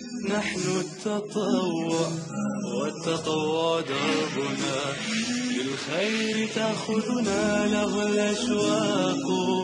نحن التطوع والتطوع دربنا، للخير تأخذنا له الأشواق.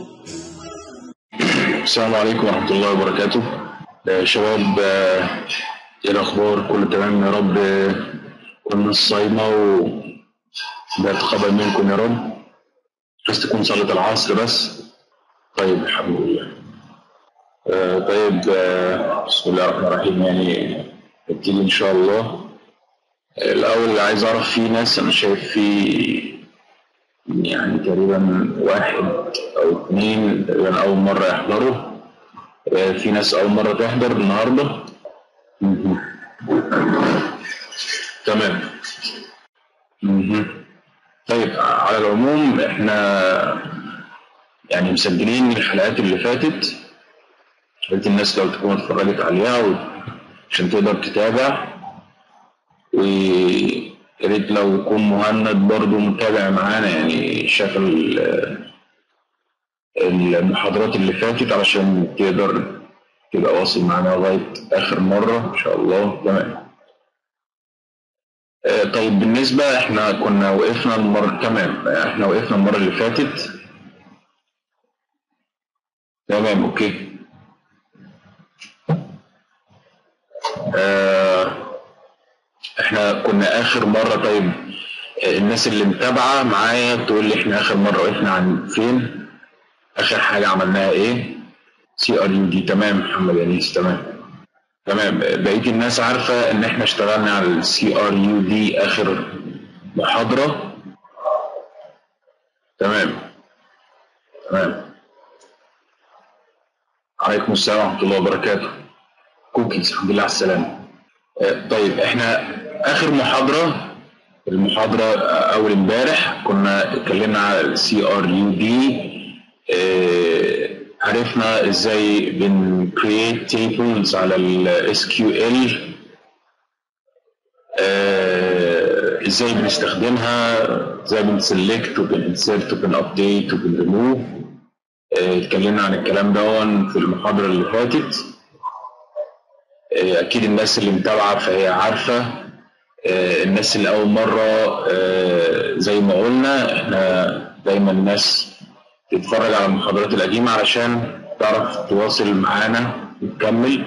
السلام عليكم ورحمة الله وبركاته. شباب، ايه الأخبار؟ كله تمام يا رب؟ كل الناس صايمة وبيتقبل منكم يا رب. بس تكون صلاة العصر بس. طيب الحمد لله. طيب، بسم الله الرحمن الرحيم. يعني نبتدي إن شاء الله. الأول عايز أعرف، في ناس أنا شايف في يعني تقريبا واحد أو اثنين تقريبا أول مرة يحضروا. في ناس أول مرة تحضر النهاردة. تمام. طيب، على العموم احنا يعني مسجلين الحلقات اللي فاتت، قلت الناس لو تكون اتفرجت عليها عشان تقدر تتابع، وياريت لو يكون مهند برضو متابع معانا، يعني شاف المحاضرات اللي فاتت علشان تقدر تبقى واصل معانا لغاية آخر مرة إن شاء الله. تمام. طيب، بالنسبة احنا كنا وقفنا المرة، تمام، احنا وقفنا المرة اللي فاتت. تمام، اوكي. احنا كنا آخر مرة، طيب الناس اللي متابعة معايا تقول لي احنا آخر مرة وقفنا عن فين؟ آخر حاجة عملناها ايه؟ CRUD. تمام محمد أنيس. تمام. بقية الناس عارفة إن إحنا اشتغلنا على CRUD آخر محاضرة. تمام. عليكم السلام ورحمة الله وبركاته. كوكيز، الحمد لله على السلامة. طيب، إحنا آخر المحاضرة أول امبارح كنا اتكلمنا على CRUD. عرفنا إزاي create tables على SQL، ازاي بنستخدمها، ازاي بنسلكت وبنسيرت وبنابديت وبنريموف. اتكلمنا عن الكلام ده في المحاضرة اللي فاتت. اكيد الناس اللي متابعة فهي عارفة. الناس اللي اول مرة، زي ما قلنا احنا دايما الناس تتفرج على المحاضرات القديمة علشان تعرف تواصل معانا وتكمل.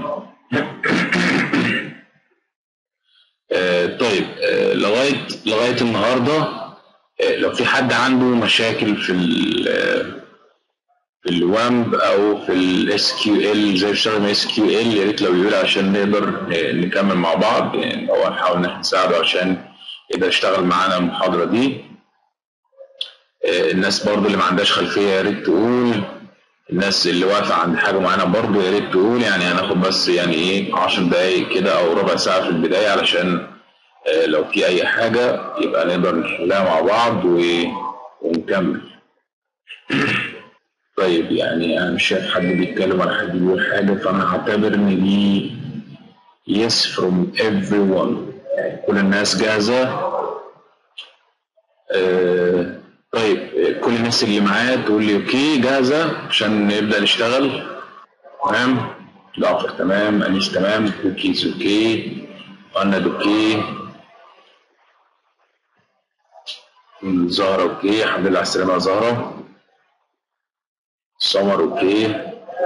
طيب، لغاية النهاردة، لو في حد عنده مشاكل في الوامب او في SQL، زي بيشتغل SQL، يا ريت لو يقول عشان نقدر نكمل مع بعض، يعني او نحاول نساعده عشان يقدر يشتغل معانا المحاضرة دي. الناس برضو اللي ما عندهاش خلفية يا ريت تقول. الناس اللي واقفة عند حاجة معينة برضو يا ريت تقول. يعني هناخد بس يعني ايه 10 دقايق كده او ربع ساعة في البداية علشان لو في أي حاجة يبقى نقدر نحلها مع بعض ونكمل. طيب، يعني أنا مش شايف حد بيتكلم ولا حد بيقول حاجة، فأنا هعتبر إن دي yes from everyone. يعني كل الناس جاهزة. طيب، كل الناس اللي معايا تقول لي أوكي جاهزة عشان نبدأ نشتغل. تمام. جعفر تمام، أنيس تمام، كوكيز أوكي، مهند أوكي، زهرة اوكي، الحمد لله على السلامة يا زهرة. سمر اوكي.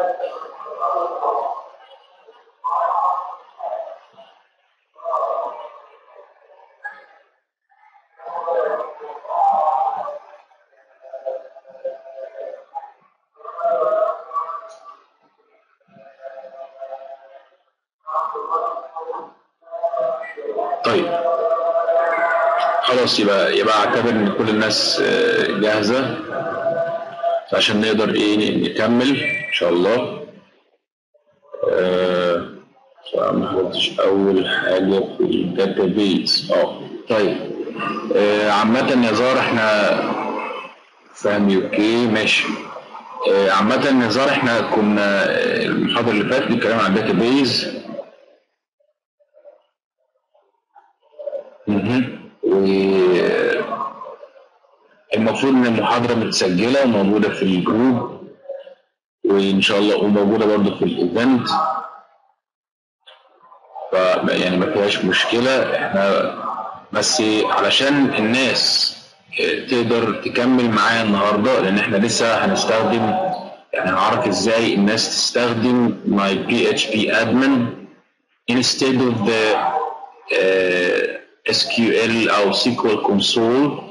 طيب خلاص، يبقى اعتبر ان كل الناس جاهزة عشان نقدر نكمل ان شاء الله. ما حضرتش اول حاجة في الداتابيز. طيب، عامة يا زهر احنا فاهمي اوكي ماشي. عامة يا زهر احنا كنا المحاضرة اللي فاتت بنتكلم عن الداتابيز. المفروض ان المحاضرة متسجلة وموجودة في الجروب، وان شاء الله وموجودة برضه في الايفنت. يعني ما فيهاش مشكله. احنا بس علشان الناس تقدر تكمل معايا النهارده، لان احنا لسه هنستخدم، يعني هنعرف ازاي الناس تستخدم my PHP admin instead of the SQL او SQL console.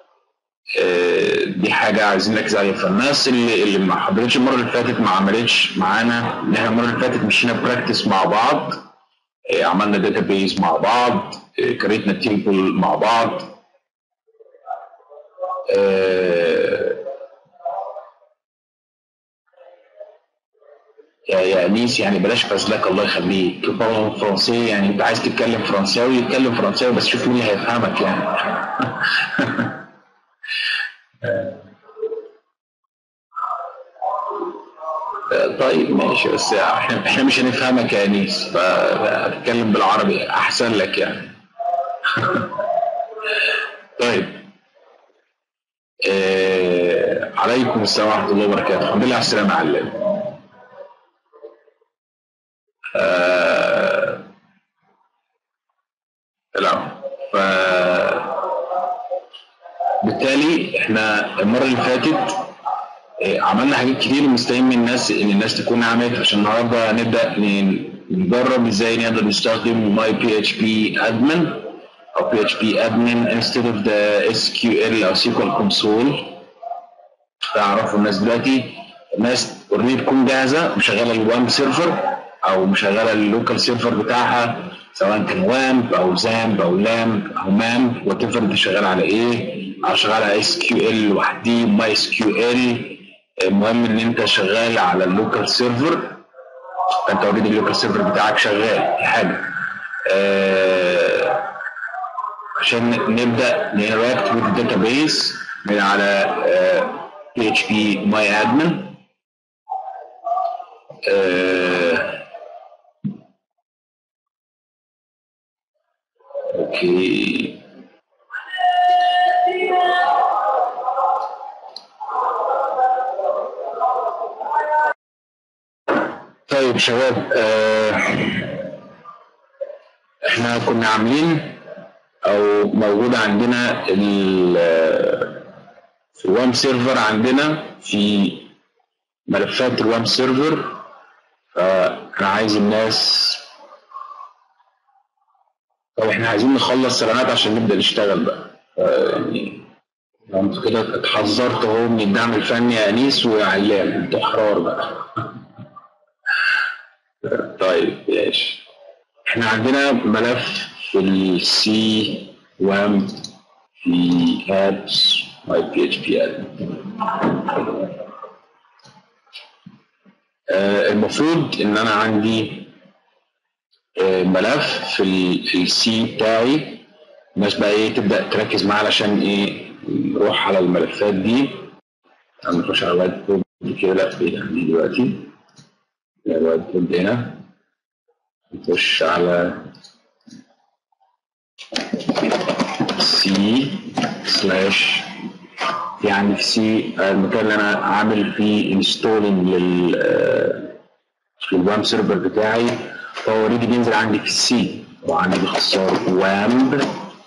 دي حاجه عايزين نركز عليها. فالناس اللي ما حضرتش المره اللي فاتت، ما عملتش معانا، ان احنا المره اللي فاتت مشينا براكتس مع بعض، عملنا داتابيز مع بعض، كريتنا تيبل مع بعض. يا انيس يعني بلاش فزلك الله يخليك، فرنسي يعني انت عايز تتكلم فرنساوي اتكلم فرنساوي، بس شوف مين اللي هيفهمك يعني. طيب ماشي، بس احنا مش هنفهمك يا انيس، فاتكلم بالعربي احسن لك يعني. طيب عليكم السلام ورحمه الله وبركاته. الحمد لله على السلامه يا علام. لا بالتالي احنا المره اللي فاتت عملنا حاجات كتير مستنيين من الناس ان الناس تكون عملت، عشان النهارده نبدا نجرب ازاي نقدر نستخدم my PHP admin او PHP admin instead of the SQL او SQL console. تعرفوا الناس دلوقتي، الناس اوريدي تكون جاهزه مشغله الوام سيرفر او مشغله اللوكال سيرفر بتاعها، سواء كان وامب او زامب او لامب او مامب وات ايفر انت شغال على ايه، او شغال على SQL لوحديه ماي SQL. المهم ان انت شغال على اللوكال سيرفر، فانت اوريدي اللوكال سيرفر بتاعك شغال. دي حاجه عشان نبدا نراكت with database من على PHP my admin. اوكي طيب شباب، احنا كنا عاملين او موجود عندنا في الوام سيرفر، عندنا في ملفات الوام سيرفر. فانا عايز الناس، طب احنا عايزين نخلص سلامات عشان نبدا نشتغل بقى. يعني لو انتوا كده اتحذرت اهو من الدعم الفني يا انيس وعلام، انتوا احرار بقى. طيب ماشي، احنا عندنا ملف في السي وام في apps my PHP المفروض ان انا عندي ملف في السي بتاعي. الناس بقى ايه تبدا تركز معاه علشان ايه نروح على الملفات دي. نخش على الوايت بورد كده، لا بعيد عني دلوقتي، الوايت بورد هنا. نخش على سي سلاش، يعني في سي المكان اللي انا عامل فيه انستولينج للوام سيرفر بتاعي، فهو اوريدي بينزل عندي في السي، وعندي باختصار وامب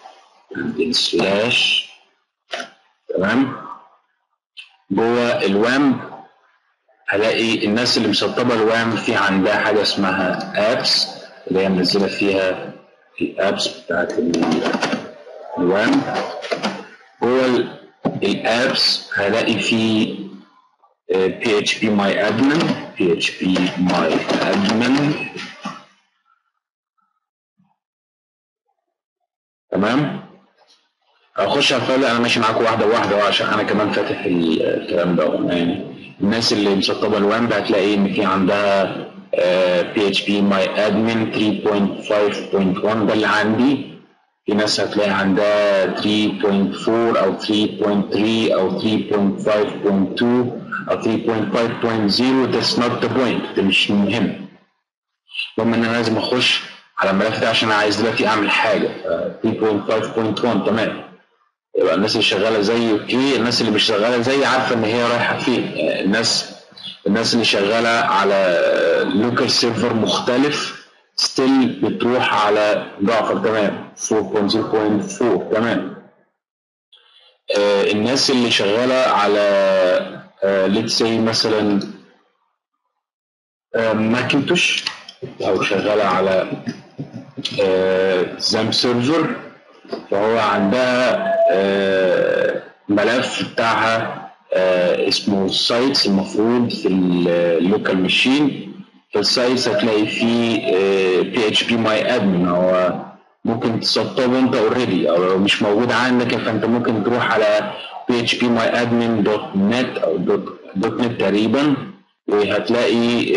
سلاش. تمام، جوه الوامب هلاقي الناس اللي مسطبه الوامب في عندها حاجه اسمها ابس، اللي هي منزله فيها الابس بتاعت الوامب. جوه الابس هلاقي فيه PHP my admin PHP my admin. تمام، اخش على الفايل. انا ماشي معاكم واحده واحده عشان انا كمان فاتح الكلام ده. يعني الناس اللي مسطبه الوامب هتلاقي ان في عندها PHP my admin 3.5.1 ده اللي عندي. في ناس هتلاقي عندها 3.4 او 3.3 او 3.5.2 او 3.5.0. that's not the point، ده مش مهم. المهم ان انا لازم اخش على الملف ده عشان انا عايز دلوقتي اعمل حاجه. 3.5.1 تمام، يبقى الناس اللي شغاله زي اوكي، الناس اللي مش شغاله زي عارفه ان هي رايحه فين. الناس اللي شغاله على لوكال سيرفر مختلف ستيل بتروح على جعفر. تمام. 4.0.4. تمام. الناس اللي شغاله على let's say مثلا ماكنتوش او شغاله على زام سيرفر، فهو عندها ملف بتاعها اسمه سايتس. المفروض في اللوكال ماشين في السايتس هتلاقي فيه PHP ماي ادمن. هو ممكن تسطبه انت اوريدي، او لو مش موجود عندك فانت ممكن تروح على phpmyadmin.net او .net تقريبا، وهتلاقي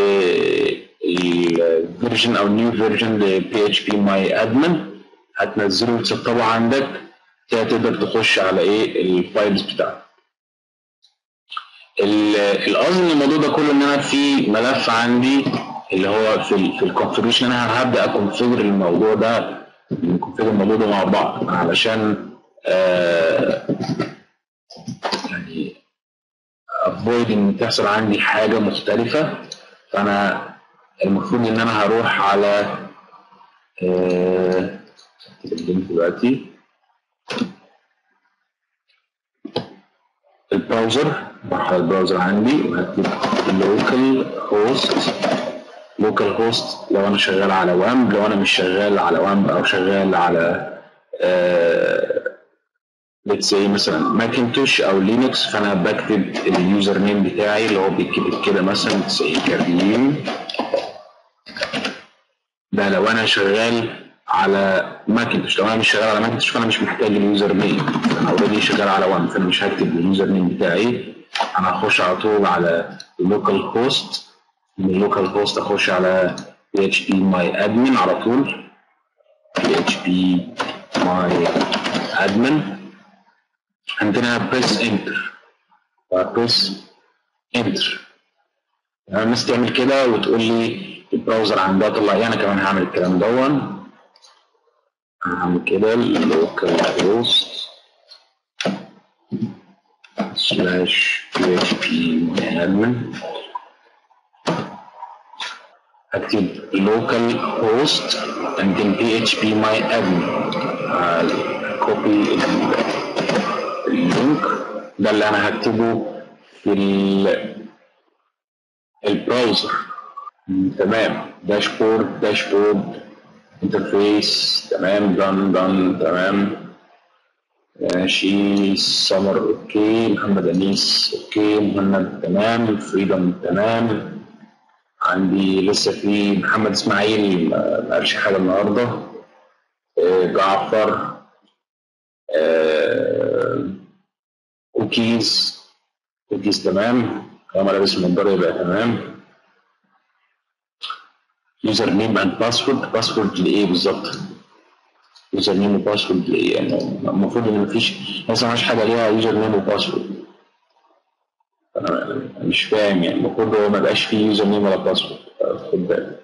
الفيرجن او نيو فيرجن ل phpmyadmin، هتنزله وتسطبه عندك كده، تقدر تخش على الفايلز بتاعتك. القصد من الموضوع ده كله ان انا في ملف عندي اللي هو في الكونفيجريشن، انا هبدا اكونفيجر الموضوع ده، مع بعض علشان يعني افويد ان تحصل عندي حاجه مختلفه. فانا المفروض ان انا هروح على دلوقتي البراوزر، بروح على البراوزر عندي وهكتب لوكال هوست لو انا شغال على وامب. لو انا مش شغال على وامب او شغال على let's say مثلا ماكنتوش او لينكس، فانا بكتب اليوزر نيم بتاعي اللي هو بيتكتب كده مثلا زي كريم. ده لو انا شغال على ماكنتوش. لو انا مش شغال على ماكنتوش فانا مش محتاج اليوزر نيم، انا اوريدي شغال على وان، فانا مش هكتب اليوزر نيم بتاعي. انا هخش على طول على اللوكال هوست، من اللوكال هوست اخش على phpmyadmin على طول. phpmyadmin عندنا بريس انتر. الناس تعمل كده وتقول لي البراوزر عندها طلع انا كمان هعمل الكلام دون. هعمل كده لوكال هوست /phpmyadmin، هكتب local host and then phpmyadmin. كوبي اللينك ده اللي انا هكتبه في البراوزر. تمام. داشبورد انترفيس. تمام. دان تمام. ماشي. سمر اوكي. محمد انيس اوكي. مهند تمام. فريدم تمام. عندي لسه في محمد اسماعيل ما قالش حاجه النهارده. جعفر. كوكيز تمام. طالما لابس النضاره يبقى تمام. يوزر نيم اند باسورد لايه بالظبط؟ يوزر نيم وباسورد لايه؟ يعني المفروض ان مفيش حاجه ليها يوزر نيم وباسورد. انا مش فاهم، يعني المفروض هو ما يبقاش فيه يوزر نيم ولا باسورد. خد بالك.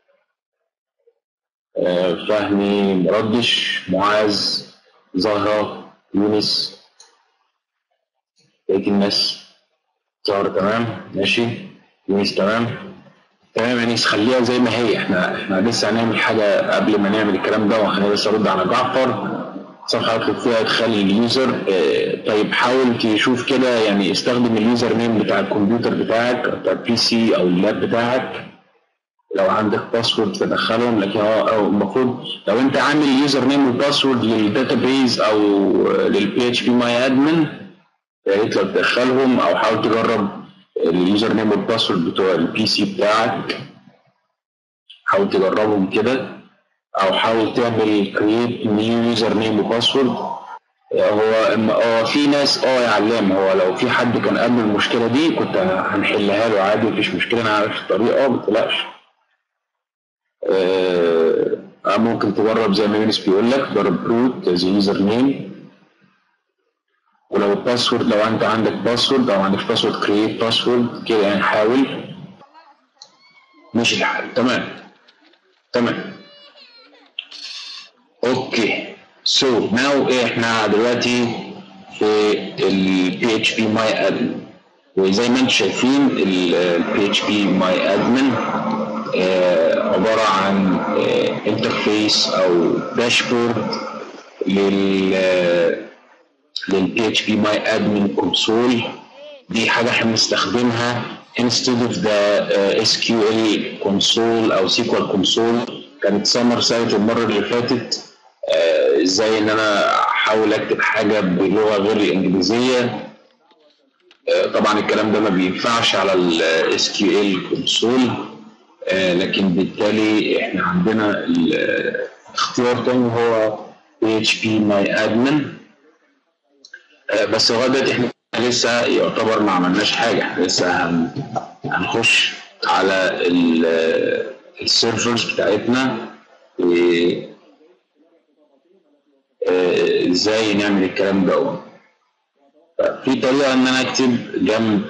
فهمي مردش. معاذ. زهرة. يونس. بقية الناس. زهرة تمام. ماشي. يونس تمام. يعني خليها زي ما هي. احنا لسه هنعمل حاجة قبل ما نعمل الكلام ده، واحنا لسه ارد على جعفر. صفحة اطلب فيها ادخال اليوزر. طيب حاول تشوف كده، يعني استخدم اليوزر نيم بتاع الكمبيوتر بتاعك، بتاع البي سي او اللاب بتاعك. لو عندك باسورد تدخلهم، لكن او المفروض لو انت عامل يوزر نيم وباسورد للداتابيز او للPHPmyadmin، يا ريت لو تدخلهم، او حاول تجرب اليوزر نيم والباسورد بتوع البي سي بتاعك، حاول تجربهم كده، او حاول تعمل كرييت نيو يوزر نيم وباسورد. هو في ناس يا علام، هو لو في حد كان قبل المشكله دي كنت هنحلها له عادي، مفيش مشكله، انا عارف الطريقه ما تقلقش. ممكن تجرب زي ما يونس بيقول لك، جرب روت زي يوزر نيم، ولو الباسورد لو انت عندك باسورد او عندك باسورد كرييت باسورد كده، يعني حاول. ماشي الحال. تمام. اوكي. سو ناو احنا دلوقتي في ال phpmyadmin، وزي ما انتم شايفين ال phpmyadmin عباره عن انترفيس او داشبورد لل PHP My Admin Console. دي حاجه احنا بنستخدمها instead of the SQL console او SQL console. كانت سمر سايت المره اللي فاتت ازاي ان انا احاول اكتب حاجه بلغه غير الانجليزيه. طبعا الكلام ده ما بينفعش على ال SQL console، لكن بالتالي احنا عندنا اختيار تاني هو PHP My Admin. بس لغايه دلوقتي احنا لسه يعتبر ما عملناش حاجه، احنا لسه هنخش على السيرفرز بتاعتنا ازاي نعمل الكلام ده. في طريقه ان انا اكتب جنب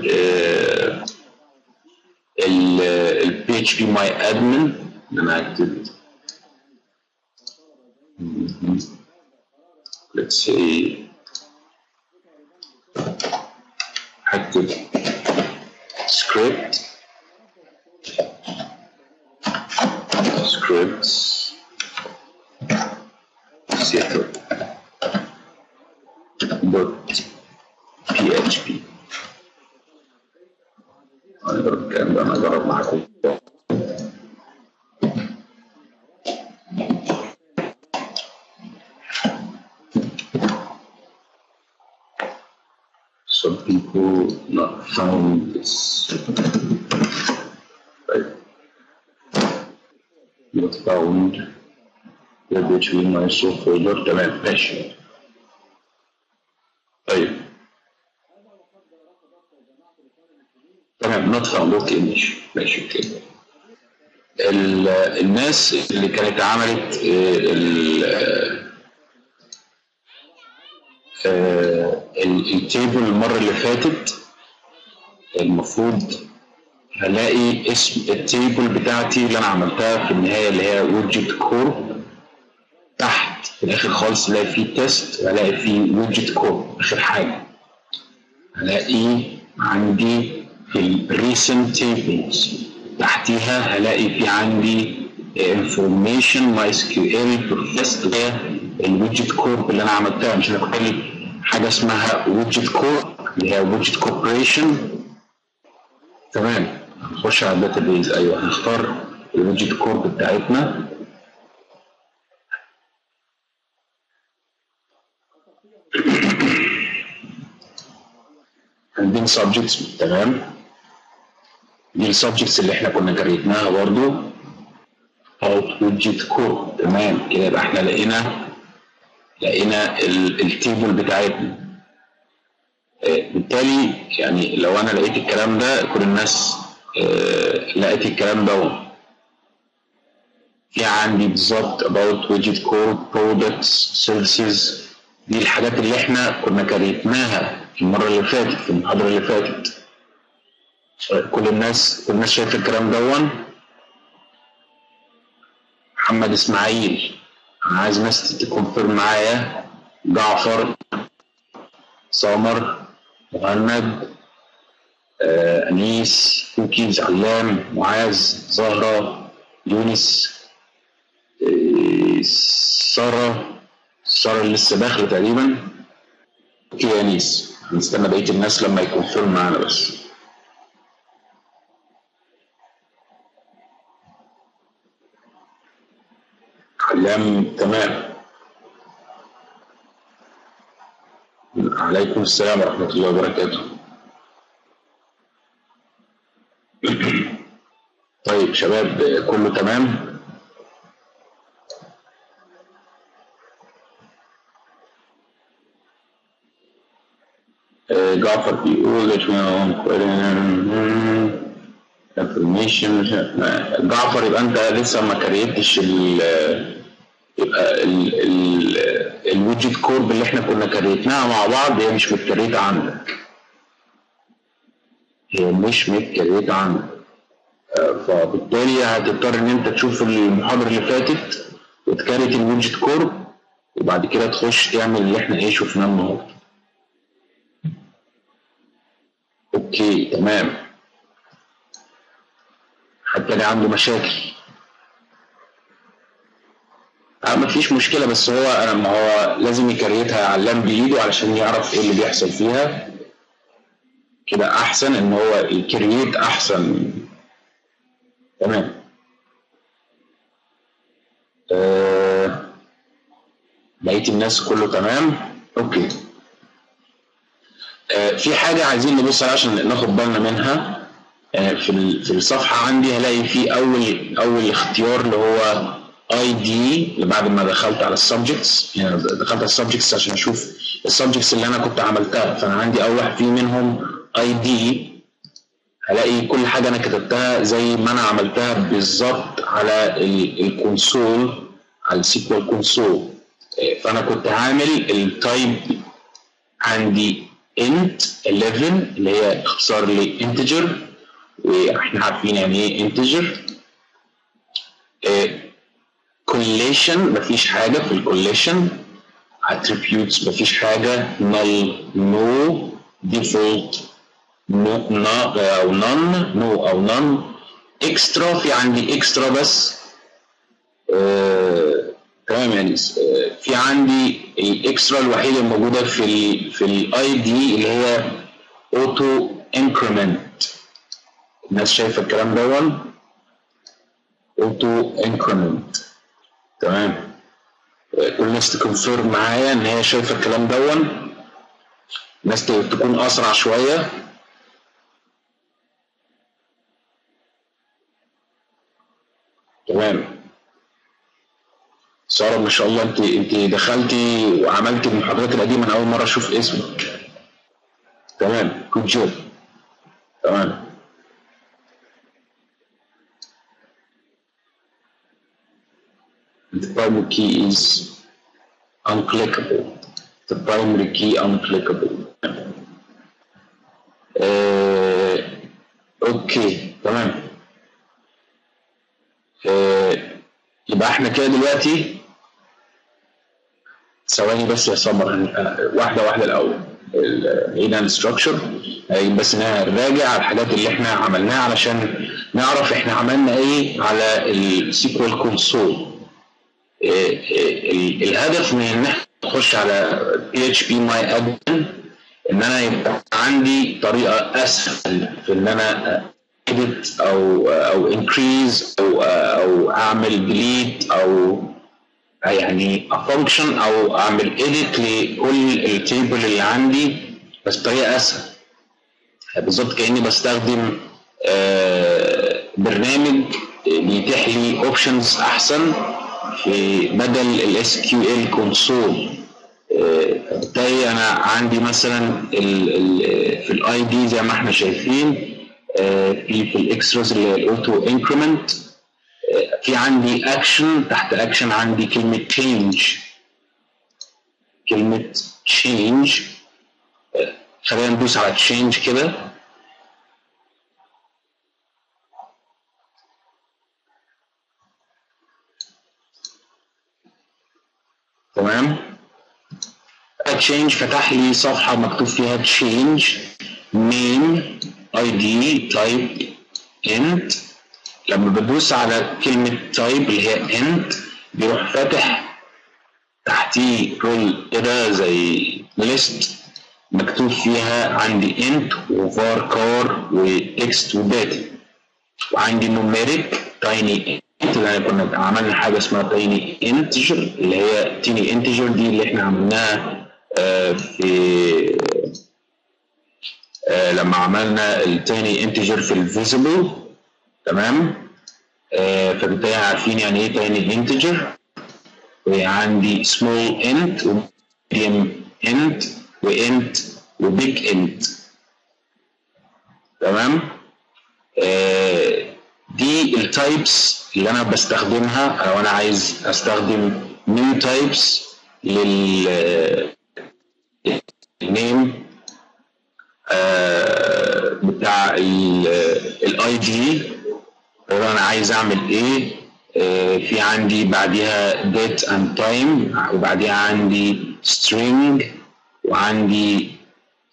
ال PHP My Admin ان انا اكتب let's say اكتب scripts setup .php. الكلام ده انا اجرب معاكم. Some people not found this. Right. Not found. between my folder. تمام ماشي. طيب تمام not found. اوكي ماشي اوكي. الناس اللي كانت عملت التيبل المره اللي فاتت المفروض هلاقي اسم التيبل بتاعتي اللي انا عملتها في النهايه اللي هي ويدجت كور. تحت في الاخر خالص هلاقي فيه تيست، هلاقي فيه ويدجت كور. اخر حاجه هلاقي عندي في الريسنت تيبلز تحتيها هلاقي في عندي انفورميشن ماي اس كيو ال بروسيس الويدجت كور اللي انا عملتها. مش انا كنت لي حاجه اسمها ويدجت كور اللي هي ويدجت كوربريشن. تمام هنخش على الداتا بيز. ايوه هنختار الويدجت كور بتاعتنا. عندنا سبجكتس. تمام دي السبجكتس اللي احنا كنا كريتناها برضو اوت ويدجت كور. تمام كده يبقى احنا لقينا التيبل بتاعتنا. بالتالي يعني لو انا لقيت الكلام ده كل الناس لقيت الكلام ده في عندي بالظبط about widget core products services. دي الحاجات اللي احنا كنا كريتناها المره اللي فاتت في المحاضره اللي فاتت. كل الناس شايفه الكلام ده. محمد اسماعيل انا عايز ناس تكونفيرم معايا. جعفر سمر مهند انيس كوكيز علام معاذ زهره يونس ساره اللي لسه داخله تقريبا. اوكي يا انيس هنستنى بقيه الناس لما يكونفيرم معانا بس. علام تمام. عليكم السلام ورحمه الله وبركاته. طيب شباب كله تمام؟ جعفر بيقول انفورميشن. جعفر يبقى انت لسه ما كريتش يبقى الويدجت كورب اللي احنا كنا كريتناها مع بعض هي مش متكريته عندك. فبالتالي هتضطر ان انت تشوف المحاضره اللي فاتت وتكريت الويدجت كورب وبعد كده تخش تعمل اللي احنا شفناه النهارده. اوكي تمام. حد تاني عنده مشاكل؟ مفيش مشكله، بس هو ما هو لازم يكريتها على اللام بايده علشان يعرف ايه اللي بيحصل فيها. كده احسن ان هو يكريت احسن. تمام. بقية الناس كله تمام. اوكي. في حاجة عايزين نبص عليها عشان ناخد بالنا منها. في الصفحة عندي هلاقي في أول اختيار اللي هو اي دي، اللي بعد ما دخلت على السبجكتس، يعني دخلت على السبجكتس عشان أشوف السبجكتس اللي أنا كنت عملتها، فأنا عندي أول واحد فيه منهم اي دي. هلاقي كل حاجة أنا كتبتها زي ما أنا عملتها بالظبط على الكونسول، على السيكوال كونسول. فأنا كنت عامل التايب عندي int 11 اللي هي اختصار لي integer، واحنا عارفين يعني ايه integer. collation مفيش حاجه في الكوليشن. attributes مفيش حاجه. null no. default no او none no او none. extra في عندي extra بس. تمام يعني. في عندي الاكسترا الوحيده الموجوده في الاي دي اللي هي اوتو انكريمنت. الناس شايفه الكلام ده؟ اوتو انكريمنت. تمام. كل الناس تكونفيرم معايا ان هي شايفه الكلام ده. الناس تكون اسرع شويه. تمام. ساره ما شاء الله، انت دخلتي وعملتي المحاضرات القديمه، انا اول مره اشوف اسمك. تمام. جود جوب. تمام. The primary key is unclickable. The primary key unclickable. اوكي تمام. يبقى احنا كده دلوقتي، ثواني بس يا سمر، واحده واحده الاول. بعيد عن الستراكشر، بس نراجع على الحاجات اللي احنا عملناها علشان نعرف احنا عملنا ايه على السيكوال كونسول. الهدف من ان احنا نخش على PHP MyAdmin ان انا يبقى عندي طريقه اسهل في ان انا edit او increase او اعمل delete او يعني function او اعمل edit لكل التيبل اللي عندي، بس بطريقه اسهل. بالظبط كاني بستخدم برنامج بيتيح لي اوبشنز احسن في بدل الاس كيو ال كونسول. بالتالي انا عندي مثلا في الاي دي زي ما احنا شايفين، في الاكستراز اللي هي الاوتو انكريمنت، في عندي اكشن، تحت اكشن عندي كلمه تشينج. كلمه تشينج، خلينا ندوس على تشينج كده. تمام. تشينج فتح لي صفحه مكتوب فيها تشينج نيم اي دي تايب انت. لما بدوس على كلمه تايب اللي هي انت بيروح فاتح تحتيه رول كده زي ليست مكتوب فيها عندي انت وفار كار وتكست وداتا، وعندي نوميريك تايني انت اللي كنا عملنا حاجه اسمها تايني انتجر، اللي هي تيني انتجر دي اللي احنا عملناها في لما عملنا التاني انتجر في الفيزيبل. تمام. فبالتالي عارفين يعني ايه تاني انتجر. وعندي small int وmedium int وint وbig int. تمام. دي التايبس اللي انا بستخدمها لو انا عايز استخدم new types للنيم بتاع الاي دي. انا عايز اعمل ايه؟ في عندي بعديها date and time، وبعديها عندي string، وعندي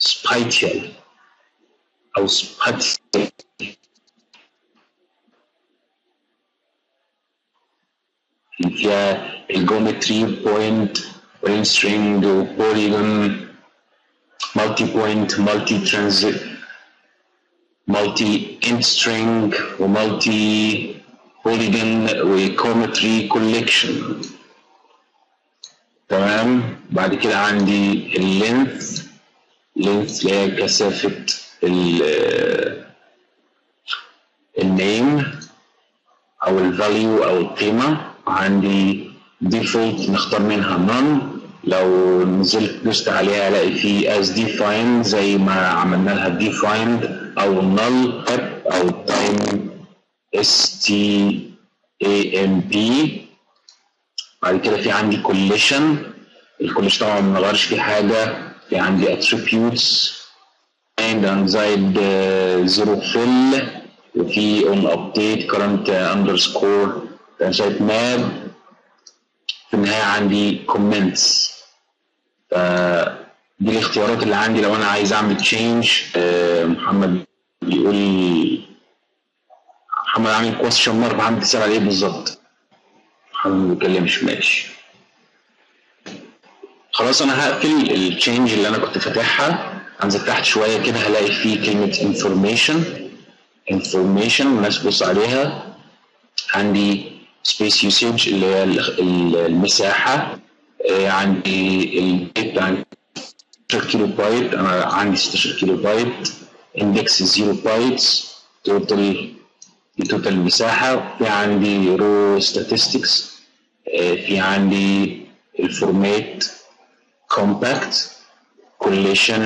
spatial او spatial. فيها الجيومتري بوينت برين سترينج وبوليجون مالتي بوينت مالتي ترانزيت مالتي اند سترينج ومالتي بوليجون وكومتري كوليكشن. تمام. بعد كده عندي اللينث اللي هي كثافة النيم او الفاليو او القيمة. عندي ديفولت نختار منها none، لو نزلت دوست عليها الاقي فيه as defined زي ما عملنا لها defined او null او time STAMP. بعد كده في عندي collision. الكوليشن طبعا ما بنغيرش فيه حاجة. في عندي attributes and زائد zero fill وفي on update current underscore زائد map. في النهاية عندي comments. دي الاختيارات اللي عندي لو أنا عايز أعمل change. محمد بيقول محمد عامل question mark. محمد بتسأل على إيه بالظبط؟ محمد ما بيتكلمش. ماشي خلاص. أنا هقفل التشينج اللي أنا كنت فاتحها. هنزل تحت شوية كده هلاقي فيه كلمة information الناس بص عليها. عندي space usage اللي هي المساحة. عندي البيت عندي 16 كيلو بايت. أنا عندي 16 كيلو بايت. index 0 بايتس. توتال المساحة. في عندي رو statistics. في عندي الفورمات compact collision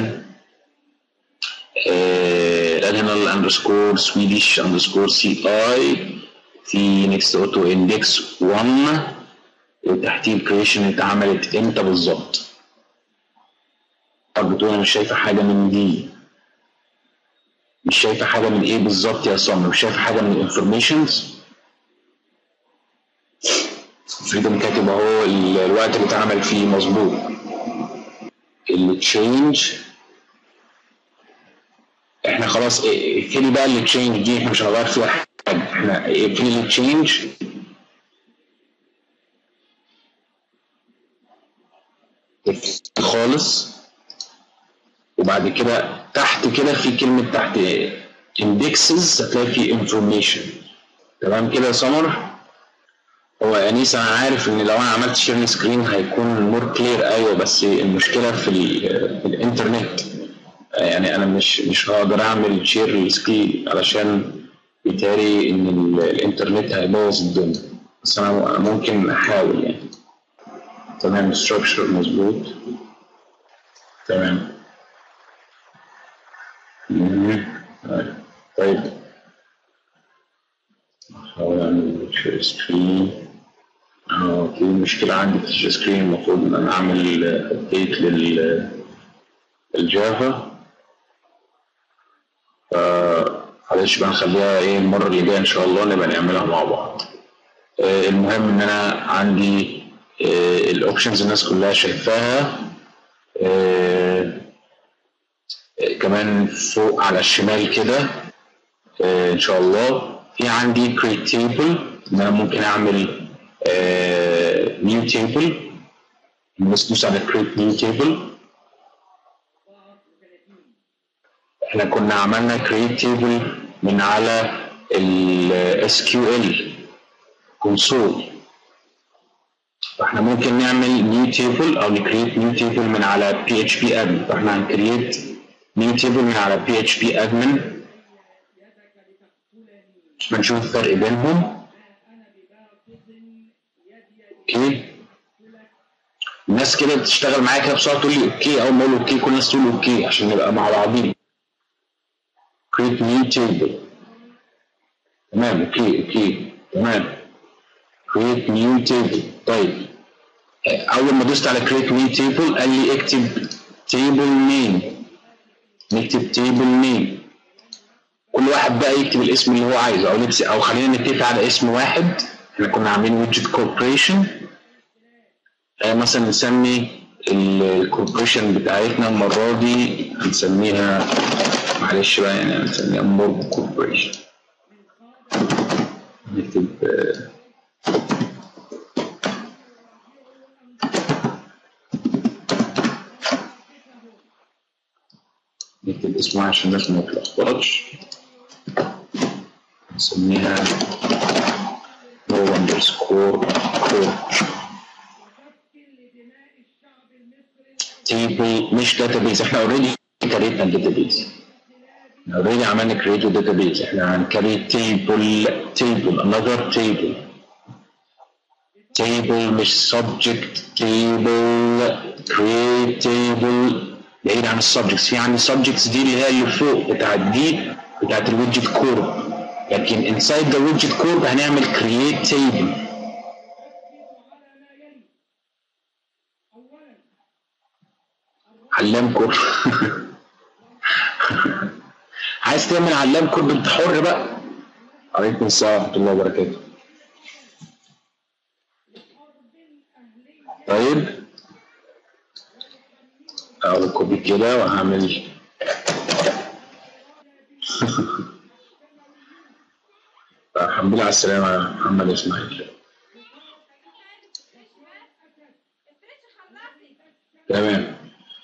regional underscore Swedish underscore CI. في next auto index 1 وتحتيه الكريشن اتعملت امتى بالظبط. طب بتقول انا مش شايفه حاجه من دي. مش شايفه حاجه من ايه بالظبط يا سمر؟ مش شايفه حاجه من الانفورميشنز. فريدم كاتب اهو الوقت اللي اتعمل فيه مظبوط. التشينج احنا خلاص اقفلي بقى التشينج دي. احنا مش هنغير فيها حاجه. احنا اقفلي التشينج. خالص. وبعد كده تحت كده في كلمه تحت indexes هتلاقي في information. تمام كده يا سمر؟ هو يا انيس انا عارف ان لو انا عملت شير سكرين هيكون مور كلير. ايوه بس المشكله في الانترنت. يعني انا مش هقدر اعمل شير سكرين علشان بيتهيألي ان الانترنت هيبوظ الدنيا. بس انا ممكن احاول يعني. تمام. الستراكشر مظبوط. تمام. طيب هحاول اعمل شير سكرين. في مشكلة عندي في الشير سكرين. المفروض ان انا اعمل ابديت للجافا. معلش بقى نخليها المرة اللي جاية ان شاء الله نبقى نعملها مع بعض. المهم ان انا عندي الاوبشنز الناس كلها شايفاها. كمان فوق على الشمال كده ان شاء الله في عندي create table. ان انا ممكن اعمل new table. الناس تدوس على create new table. احنا كنا عملنا create table من على ال SQL console. فاحنا ممكن نعمل new table او نكريت new table من على PHP admin. فاحنا هنكريت new table من على PHP admin. بنشوف الفرق بينهم. اوكي. الناس كده بتشتغل معايا كده بسرعه تقول لي اوكي. اول ما اقول اوكي كل الناس تقول اوكي عشان نبقى مع بعضين. create new table. تمام. اوكي تمام. create new table. طيب اول ما دوست على create new table قال لي اكتب table name. نكتب table name. كل واحد بقى يكتب الاسم اللي هو عايزه او خلينا نتفق على اسم واحد. احنا كنا عاملين widget corporation. مثلا نسمي الكوربريشن بتاعتنا المره دي هنسميها معلش بقى يعني هنسميها مورج كوربريشن. نكتب نكتب اسمها عشان الناس ما تتلخبطش. نسميها pro_core table مش database. احنا اوريدي كريتنا الداتابيز، احنا اوريدي عملنا create database. احنا هنكريت table another table مش subject table. create table بعيد عن السبجكتس. في عندي subjects دي اللي هي اللي فوق بتاعت الويدجت كور، لكن inside the widget core هنعمل create table. علام كور عايز تعمل علام كور انت حر بقى. عليكم السلام ورحمة الله وبركاته. طيب اخد كوبي كده وهعمل الحمد لله على السلامة يا محمد اسماعيل. تمام.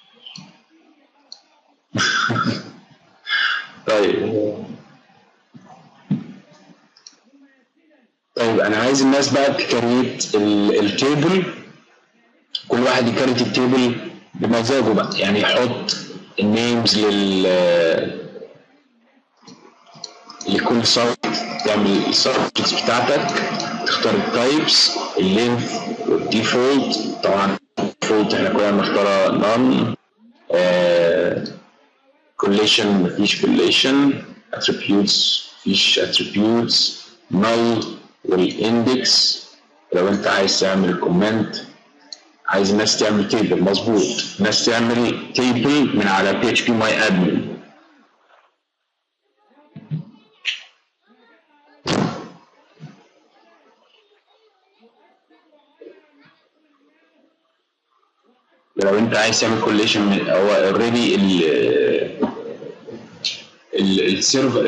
طيب انا عايز الناس بقى تكريت التيبل، كل واحد يكريت التيبل بمزاجه بقى، يعني يحط النيمز لكل سبجكت، تعمل السبجكتس بتاعتك، تختار التايبس، اللينث والديفولت. طبعا الديفولت احنا كنا بنختارها نون، collation مفيش collation، attributes مفيش attributes، null والاندكس لو انت عايز تعمل كومنت. عايز الناس تعمل تيبل مظبوط، الناس تعمل تيبل من على PHP my admin. لو انت عايز تعمل كوليشن هو اوريدي السيرفر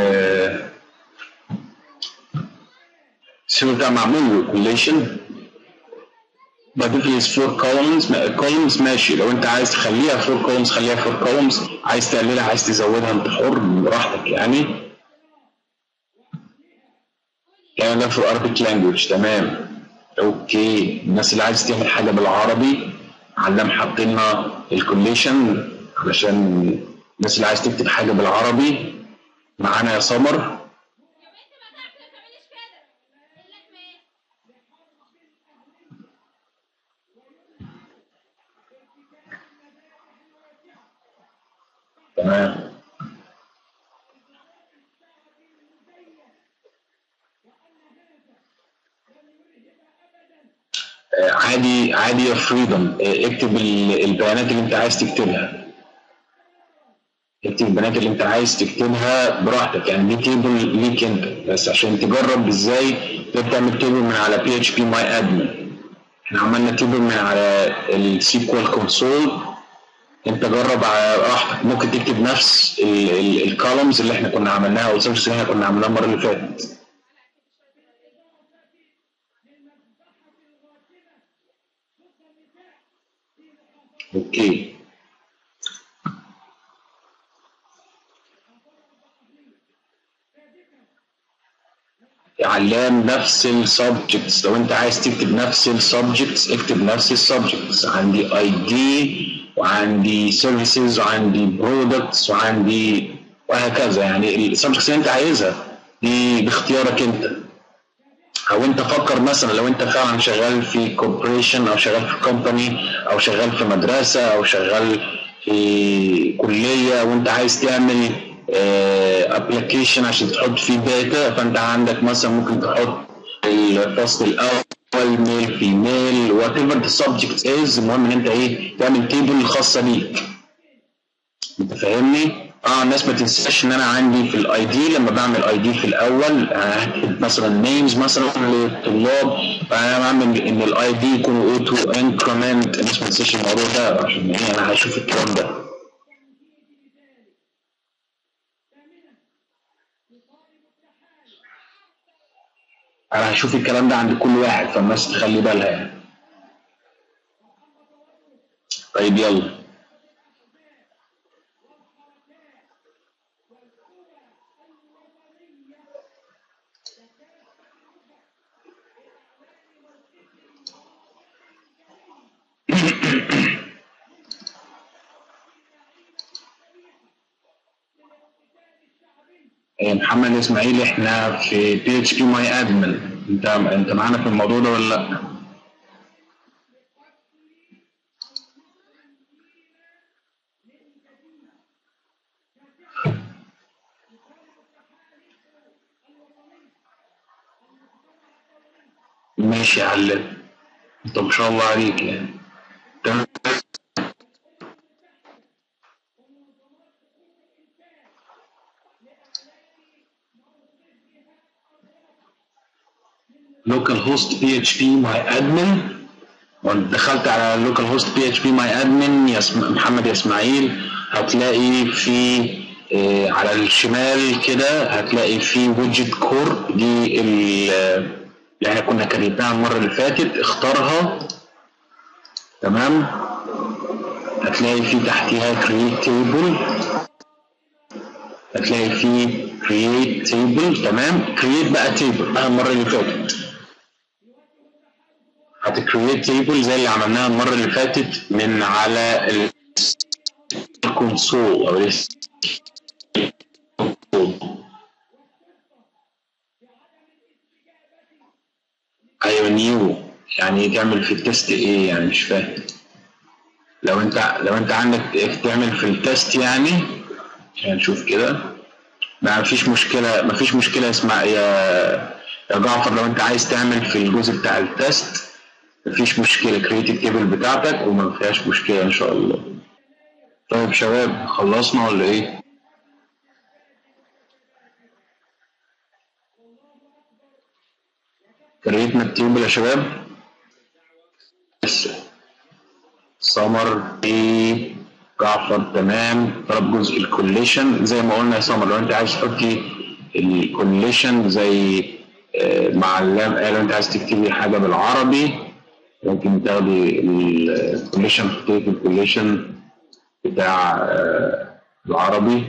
بتاع معمول له كوليشن، بضيف لي 4 columns ماشي. لو انت عايز تخليها 4 columns خليها 4 columns، عايز تقللها عايز تزودها انت حر براحتك يعني. يعني ده في Arabic language. تمام اوكي. الناس اللي عايز تعمل حاجه بالعربي علام حاطيننا الكوليشن علشان الناس اللي عايز تكتب حاجه بالعربي معانا يا سمر. تمام عادي عادي يا فريدم. اكتب البيانات اللي انت عايز تكتبها، اكتب البيانات اللي انت عايز تكتبها براحتك، يعني دي تيبل ليك انت بس عشان تجرب ازاي تعمل تيبل من على PHP my admin. احنا عملنا تيبل من على السيكوال كونسول، انت جرب على راحتك. ممكن تكتب نفس الكولومز اللي احنا كنا عملناها او السيرفيس اللي احنا كنا عملناها المره اللي فاتت. اوكي علام نفس السبجكتس. لو انت عايز تكتب نفس السبجكتس اكتب نفس السبجكتس. عندي اي دي وعندي سيرفيسز وعندي برودكتس وعندي وهكذا، يعني السبجكتس اللي انت عايزها دي باختيارك انت. او انت فكر مثلا لو انت فعلا شغال في كوربوريشن او شغال في كومباني او شغال في مدرسه او شغال في كليه وانت عايز تعمل ابلكيشن عشان تحط فيه داتا، فانت عندك مثلا ممكن تحط الفصل الاول ميل فيميل وات ايفر ذا سبجكت از. المهم ان انت ايه تعمل تيبل خاصه بيك. انت فاهمني؟ الناس ما تنساش ان انا عندي في الاي دي لما بعمل اي دي في الاول هكتب مثلا نيمز مثلا للطلاب، فانا بعمل ان الاي دي يكون اوتو انكريمنت. الناس ما تنساش الموضوع ده عشان ايه انا هشوف الكلام ده. انا هشوف الكلام ده عند كل واحد فالناس تخلي بالها يعني. طيب يلا محمد اسماعيل، احنا في PHP ماي ادمن، انت معانا في الموضوع ده ولا لا؟ ماشي يا علم، انت ما شاء الله عليك يعني. تمام. لوكال هوست PHP ماي ادمن، دخلت على لوكال هوست PHP ماي ادمن محمد يا اسماعيل، هتلاقي في على الشمال كده هتلاقي في ويدجت كور، دي اللي احنا كنا كريتها المره اللي فاتت، اختارها. تمام. هتلاقي في تحتها create table، هتلاقي في create table. تمام. create بقى table المره اللي فاتت، هتكريت تيبل زي اللي عملناها المره اللي فاتت من على الكونسول او ايوه نيو، يعني تعمل في التست ايه يعني؟ مش فاهم. لو انت عندك تعمل في التست يعني نشوف كده. ما فيش مشكله اسمع يا جعفر، لو انت عايز تعمل في الجزء بتاع التست مفيش مشكله، كريت التيبل بتاعتك وما فيهاش مشكله ان شاء الله. طيب شباب، خلصنا ولا ايه؟ كريتنا التيبل يا شباب. سمر في جعفر تمام. طلب جزء الكوليشن زي ما قلنا يا سمر، لو انت عايز تحطي الكوليشن زي مع اللام، لو انت عايز تكتبي حاجه بالعربي ممكن تاخدي الكوليشن، تحطي الكوليشن بتاع العربي.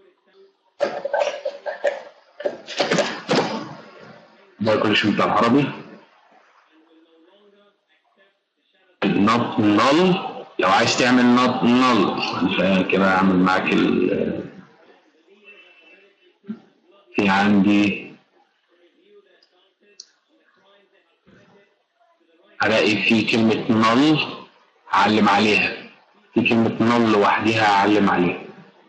ده الكوليشن بتاع العربي. not null، لو عايز تعمل not null عشان كده اعمل معاك في عندي هلاقي في كلمة null هعلم عليها، في كلمة null لوحديها هعلم عليها.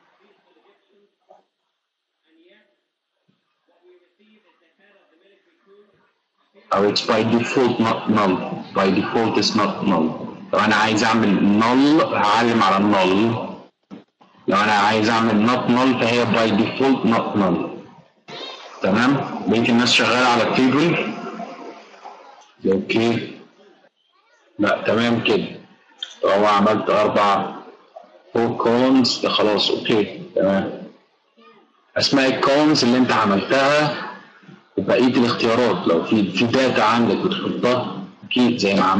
أو it's by default not null، by default is not null. لو أنا عايز أعمل null هعلم على null، لو أنا عايز أعمل not null فهي by default not null. تمام؟ بقيت الناس شغالة على التيبل؟ أوكي. لا تمام كده. هو عملت 4 columns خلاص. أوكي تمام. أسماء الكولمز اللي أنت عملتها وبقية الاختيارات، لو في داتا عندك بتحطها أكيد زي ما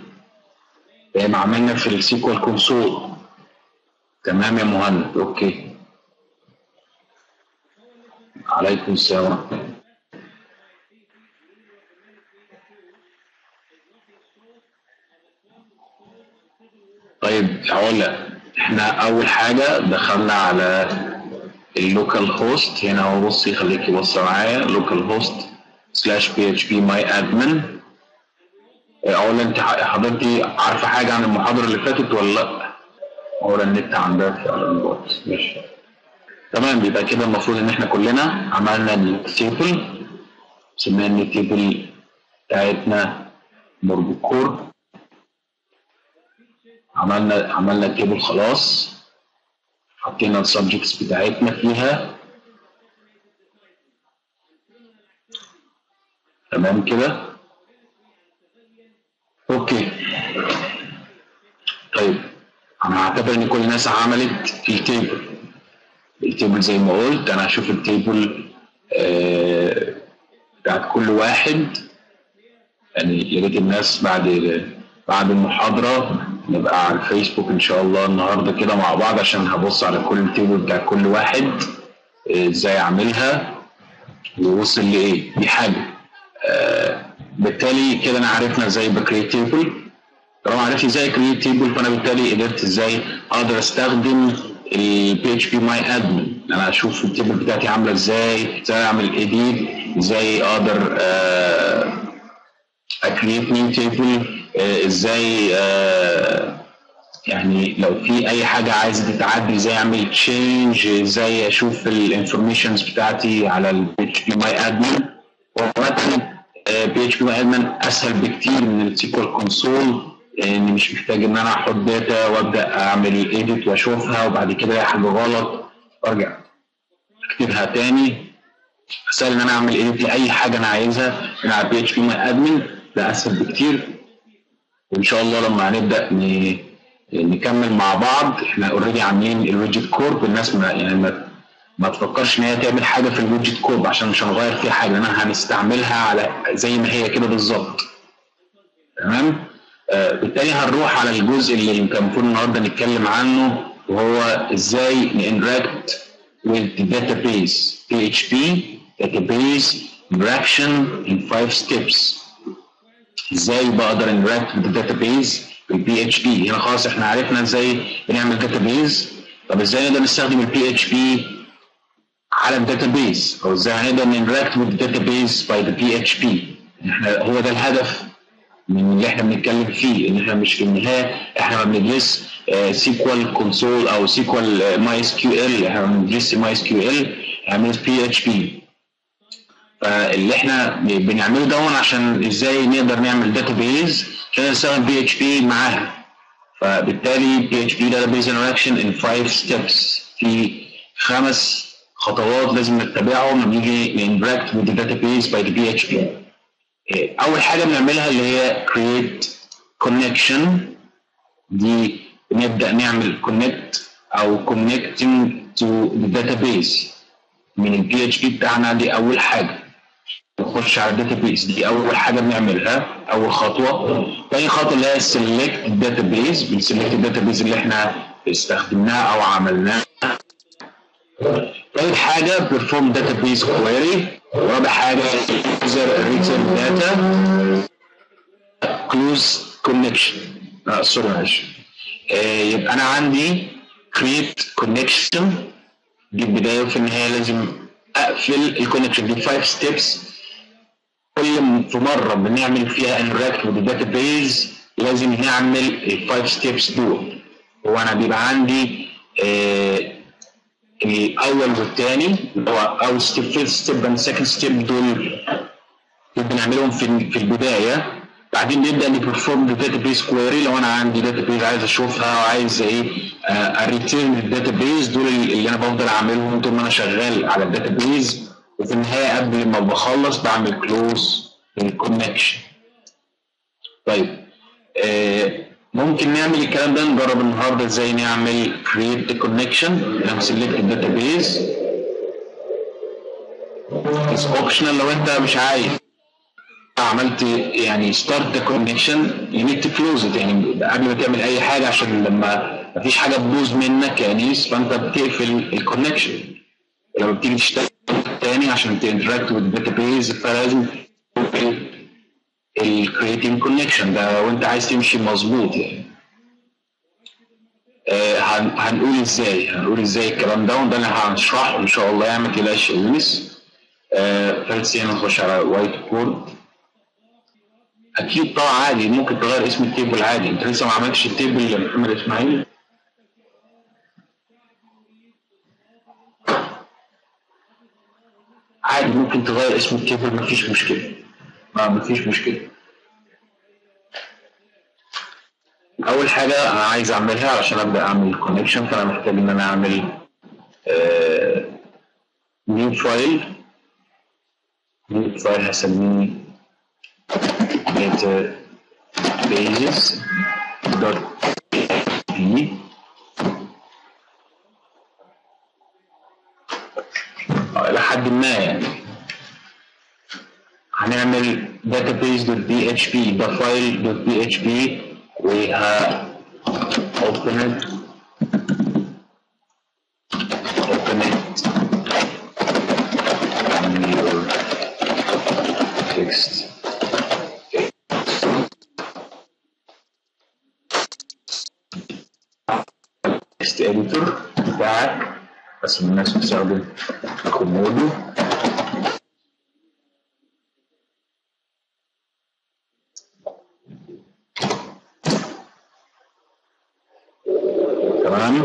عملنا في السيكوال كونسول. تمام يا مهند. أوكي. عليكم السلام. طيب هقول لك، احنا اول حاجه دخلنا على اللوكال هوست هنا اهو. بصي خليكي بصي معايا، لوكال هوست /PHP my admin. اولا انت حضرتي عارفه حاجه عن المحاضره اللي فاتت ولا لا؟ اولا النت عندها فعلا باظ. ماشي تمام. يبقى كده المفروض ان احنا كلنا عملنا التيبل، سمينا التيبل بتاعتنا مربوكور، عملنا التيبل خلاص، حطينا السبجكتس بتاعتنا فيها. تمام كده. اوكي. طيب انا هعتبر ان كل الناس عملت التيبل زي ما قلت. انا هشوف التيبل بتاعت كل واحد، يعني يا ريت الناس بعد المحاضره نبقى على الفيسبوك ان شاء الله النهارده كده مع بعض، عشان هبص على كل التيبل بتاع كل واحد ازاي اعملها ووصل لايه. دي حاجه. بالتالي كده انا عرفنا ازاي بكريت تيبل، طالما عرفت ازاي كريت تيبل، فانا بالتالي قدرت ازاي اقدر استخدم البي اتش بي ماي ادمن. انا اشوف التيبل بتاعتي عامله ازاي اعمل اديت، ازاي اقدر اكريت نيو تيبل، ازاي يعني لو في اي حاجه عايزه تتعدل ازاي اعمل تشينج، ازاي اشوف الانفورميشنز بتاعتي على البي اتش بي ماي ادمن. ومثلا بي اتش بي ماي ادمن اسهل بكتير من السيكوال كونسول، اني مش محتاج ان انا احط داتا وابدا اعمل ايديت واشوفها وبعد كده الاقي حاجه غلط وارجع اكتبها تاني. سهل ان انا اعمل ايديت لاي حاجه انا عايزها من على بي اتش بي ماي ادمن، ده اسهل بكتير. وان شاء الله لما هنبدا نكمل مع بعض، احنا اوريدي عاملين الويدجت كورب. الناس ما تفكرش ان هي تعمل حاجه في الويدجت كورب عشان مش هنغير فيها حاجه، لان هنستعملها على زي ما هي كده بالظبط. تمام. بالتالي هنروح على الجزء اللي كان المفروض النهارده نتكلم عنه، وهو ازاي نinteract with the database PHP database interaction in 5 steps. ازاي بقدر interact with the database بالبي اتش بي. هنا خلاص احنا عرفنا ازاي بنعمل database. طب ازاي نقدر نستخدم البي اتش بي على الداتابيز، او ازاي هنقدر نinteract with the database by the PHP. احنا هو ده الهدف من اللي احنا بنتكلم فيه، ان احنا مش في النهايه احنا ما بندرس سيكوال كونسول او سيكوال ماي اس كيو ال، احنا ما بندرس ماي اس كيو ال، احنا بندرس بي اتش بي. فاللي احنا بنعمله ده عشان ازاي نقدر نعمل داتابيز عشان نستخدم بي اتش بي معاها. فبالتالي بي اتش بي database interaction in 5 steps، في 5 خطوات لازم نتبعهم لما نيجي نinteract with the database by the PHP. اول حاجه بنعملها اللي هي create connection. دي بنبدا نعمل connect او connecting to the database من البي اتش بي بتاعنا. دي اول حاجه، نخش على الداتابيز، دي اول حاجه بنعملها، اول خطوه. تاني خطوه اللي هي select الداتابيز، بنسلكت الداتابيز اللي احنا استخدمناها او عملناها. ثالث حاجه perform database query. ورابع حاجه user return data close connection. سوري معلش. يبقى انا عندي create connection، دي البدايه، وفي النهايه لازم اقفل الكونكشن. دي 5 steps، كل في مره بنعمل فيها interact with the database لازم نعمل ال 5 steps دول. هو انا بيبقى عندي الاول والثاني اللي هو اول ستيب، فيرست ستيب اند سكند ستيب، دول بنعملهم في البدايه. بعدين نبدا نبرفورم الداتابيز كويري. لو انا عندي داتابيز عايز اشوفها وعايز اريتيرن الداتابيز، دول اللي انا بفضل اعملهم طول ما انا شغال على الداتابيز. وفي النهايه قبل ما بخلص بعمل كلوز للكونكشن. طيب ممكن نعمل الكلام ده، نجرب النهارده ازاي نعمل create the connection. لما select الداتابيز is optional لو انت مش عايز. عملت يعني start the connection you need to close it، يعني قبل ما تعمل اي حاجه عشان لما مفيش حاجه تبوظ منك يا انيس فانت بتقفل الكونكشن. لما بتيجي تشتغل تاني عشان تinteract with the database فلازم تقفل الكريتنج كونكشن ده وانت عايز تمشي مظبوط يعني. هنقول ازاي الكلام ده، وده اللي هنشرحه ان شاء الله يعني. ما تقلقش يا يونس. فلسي هنا نخش على وايت بورد. اكيد طبعا عادي ممكن تغير اسم التيبل عادي. انت لسه ما عملتش التيبل يا محمد اسماعيل؟ عادي ممكن تغير اسم التيبل، مفيش مشكله. مفيش مشكله. اول حاجه انا عايز اعملها عشان ابدا اعمل كونكشن، فانا محتاج ان انا اعمل نيو فايل. هسميه databases.php. لحد ما يعني هنعمل database.php، ده فايل .php وها open it in your text. اديتور بتاعك، بس الناس بتستخدم كومودو. تمام.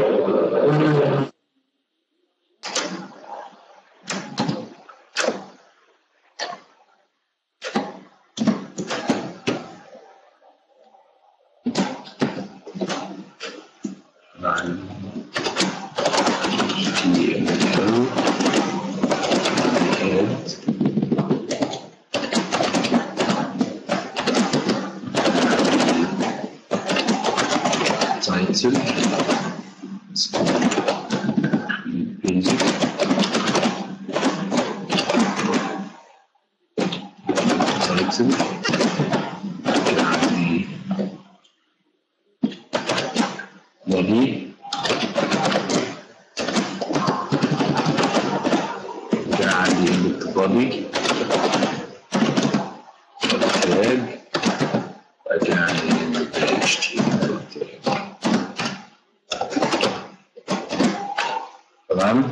title basic title يعني body يعني body tag يعني HTML تمام.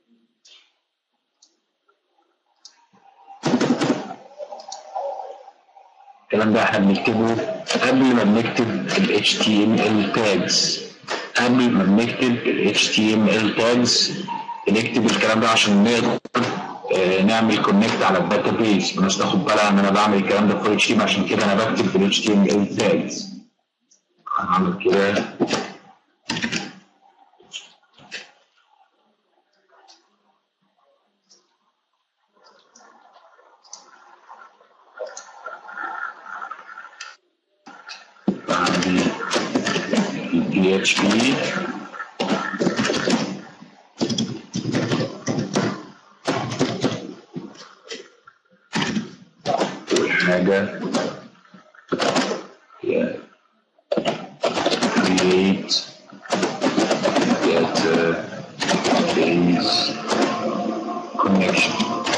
الكلام ده احنا بنكتبه قبل ما بنكتب ال HTML tags. قبل ما بنكتب ال HTML tags بنكتب الكلام ده عشان نقدر نعمل كونكت على الداتابيس. الناس تاخد بالها ان انا بعمل الكلام ده في HTML، عشان كده انا بكتب في ال HTML tags. هعمل كده عندي PHP والحاجة هي create database connection.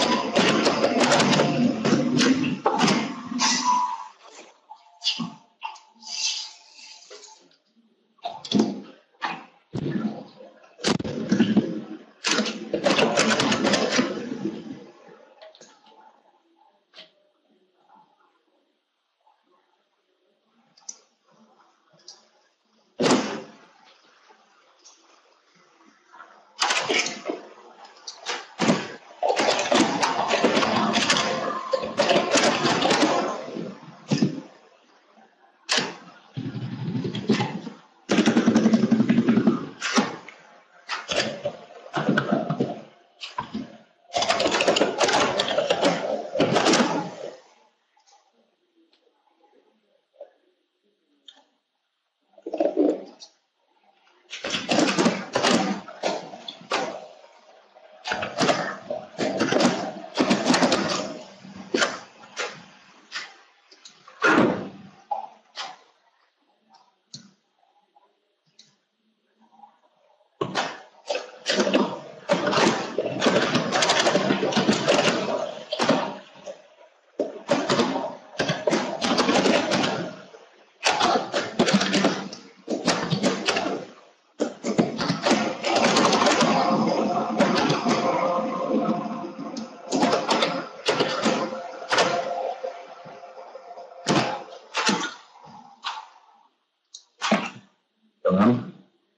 تمام.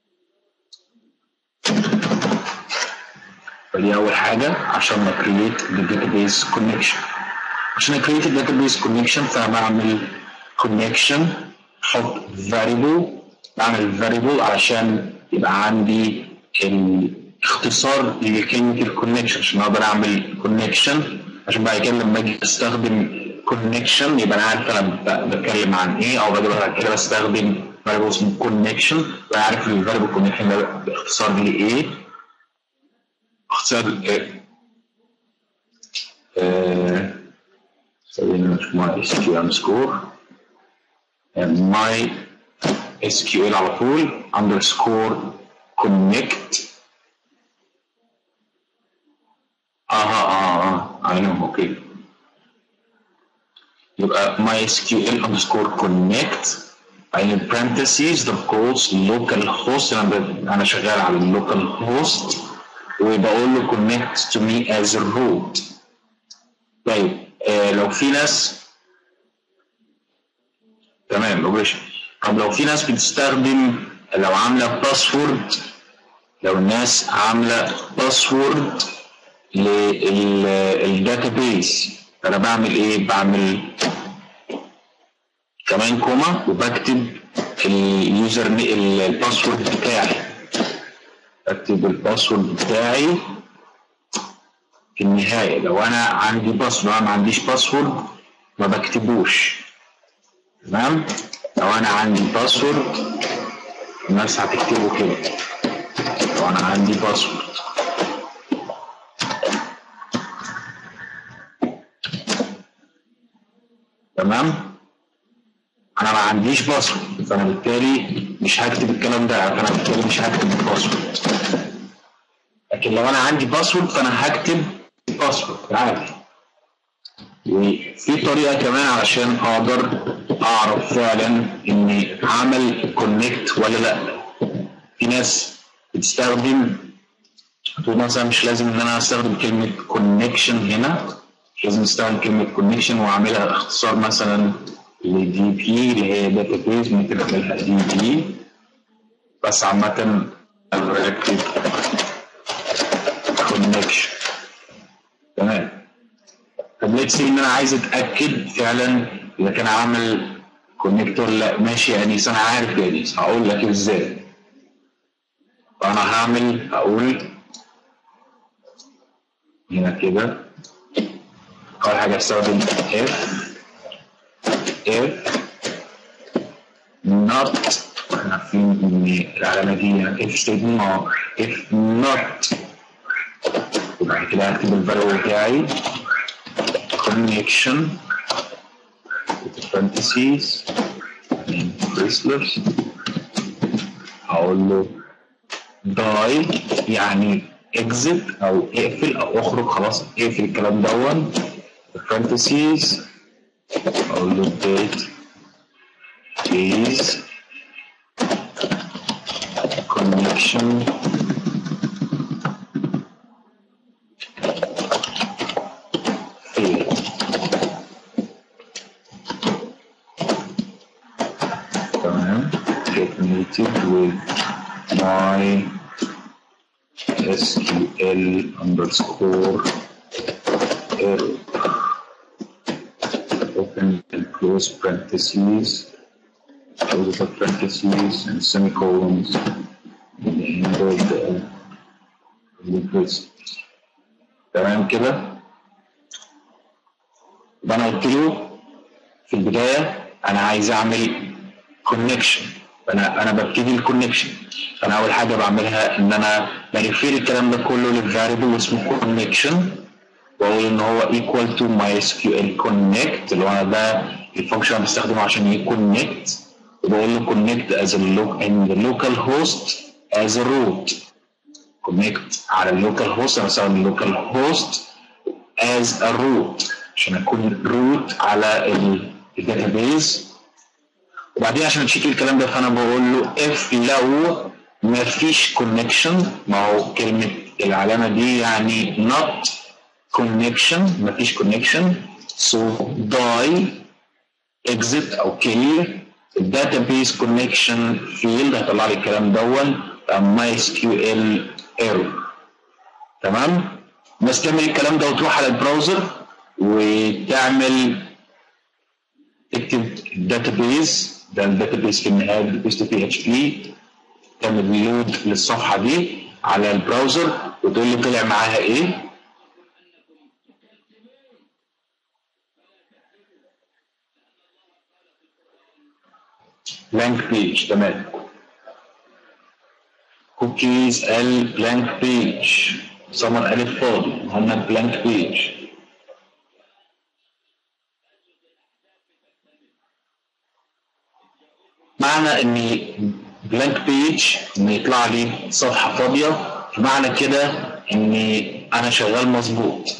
فدي أول حاجة عشان نكريت الداتابيس كونكشن. عشان أكريت الداتابيس كونكشن فأنا بعمل كونكشن، أحط variable، بعمل variable علشان يبقى عندي الاختصار لكلمة الكونكشن عشان أقدر أعمل كونكشن، عشان بعد كده لما أجي أستخدم كونكشن يبقى أنا عارف أنا بتكلم عن إيه، أو بعد كده بستخدم variable اسمه كونكشن بقى عارف الفاريبل كونكشن ده باختصار لإيه. اختصار سوينا مجموعة SQL score my SQL على طول underscore connect I know okay. يبقى my SQL underscore connect بعدين parentheses the quotes local host، انا شغال على اللوكال هوست وبقول له connect to me as a root. طيب لو في ناس تمام اوبريشن. طب لو في ناس بتستخدم لو عامله باسورد، لو الناس عامله باسورد للداتابيس، انا بعمل ايه؟ بعمل كمان كوما وبكتب اليوزر الباسورد بتاعي، بكتب الباسورد بتاعي في النهايه. لو انا عندي باسورد، انا ما عنديش باسورد ما بكتبوش. تمام؟ لو انا عندي باسورد الناس هتكتبه كده، لو انا عندي باسورد. تمام؟ انا ما عنديش باسورد، فانا بالتالي مش هكتب الكلام ده، فانا بالتالي مش هكتب الباسورد. لكن لو انا عندي باسورد فانا هكتب باسورد عادي. وفي طريقه كمان علشان اقدر اعرف فعلا اني عمل كونكت ولا لا. في ناس بتستخدم تقول مثلا مش لازم ان انا استخدم كلمه كونكشن هنا، مش لازم استخدم كلمه كونكشن واعملها اختصار مثلا لدي بي اللي هي داتابيز، ممكن اعملها دي بي بس عامه اكتب كونكشن. تمام. طب ليتس سي ان انا عايز اتاكد فعلا اذا كان عامل كونكت ولا لا. ماشي يا انيس، انا عارف يا انيس، هقول لك ازاي. فانا هعمل اقول هنا كده اول حاجه استخدم if not، احنا عارفين ان العلامه دي if statement if not، وبعد كده هكتب الفاليو بتاعي connection parentheses bracelets، هقول له die يعني exit او اقفل او اخرج، خلاص اقفل الكلام دون parentheses، اقول له date is connection failed. تمام. get connected with my SQL underscore error, open and close parentheses, close the parentheses and semicolons, and end of the parentheses. تمام كده؟ يبقى انا قلت له في البدايه انا عايز اعمل كونكشن، انا ببتدي الكونكشن. فانا اول حاجه بعملها ان انا بريفير الكلام ده كله للفاريبل اسمه كونكشن، واقول ان هو equal to MySQL connect اللي هو ده الفانكشن اللي بستخدمه عشان يكونكت، وبقول له connect as a local host as a root. connect على اللوكال هوست، انا بستخدم اللوكال هوست as a root عشان اكون root على الداتابيز. وبعدين عشان تشيك الكلام ده فانا بقول له if لو ما فيش connection، ما هو كلمه العلامه دي يعني not connection، ما فيش connection، so die exit او kill الداتابيز connection field، هيطلع لي الكلام دون MySQL error. تمام؟ بس تعمل الكلام ده وتروح على البراوزر وتعمل تكتب الداتابيز، ده الداتابيز في النهايه داتابيز بي اتش بي، تعمل لود للصفحه دي على البراوزر وتقول لي طلع معاها ايه. blank page. تمام. cookies ال blank page، سمر ألف فاضي، محمد blank page. معنى ان blank page ان يطلع لي صفحة فاضية، معنى كده ان انا شغال مظبوط،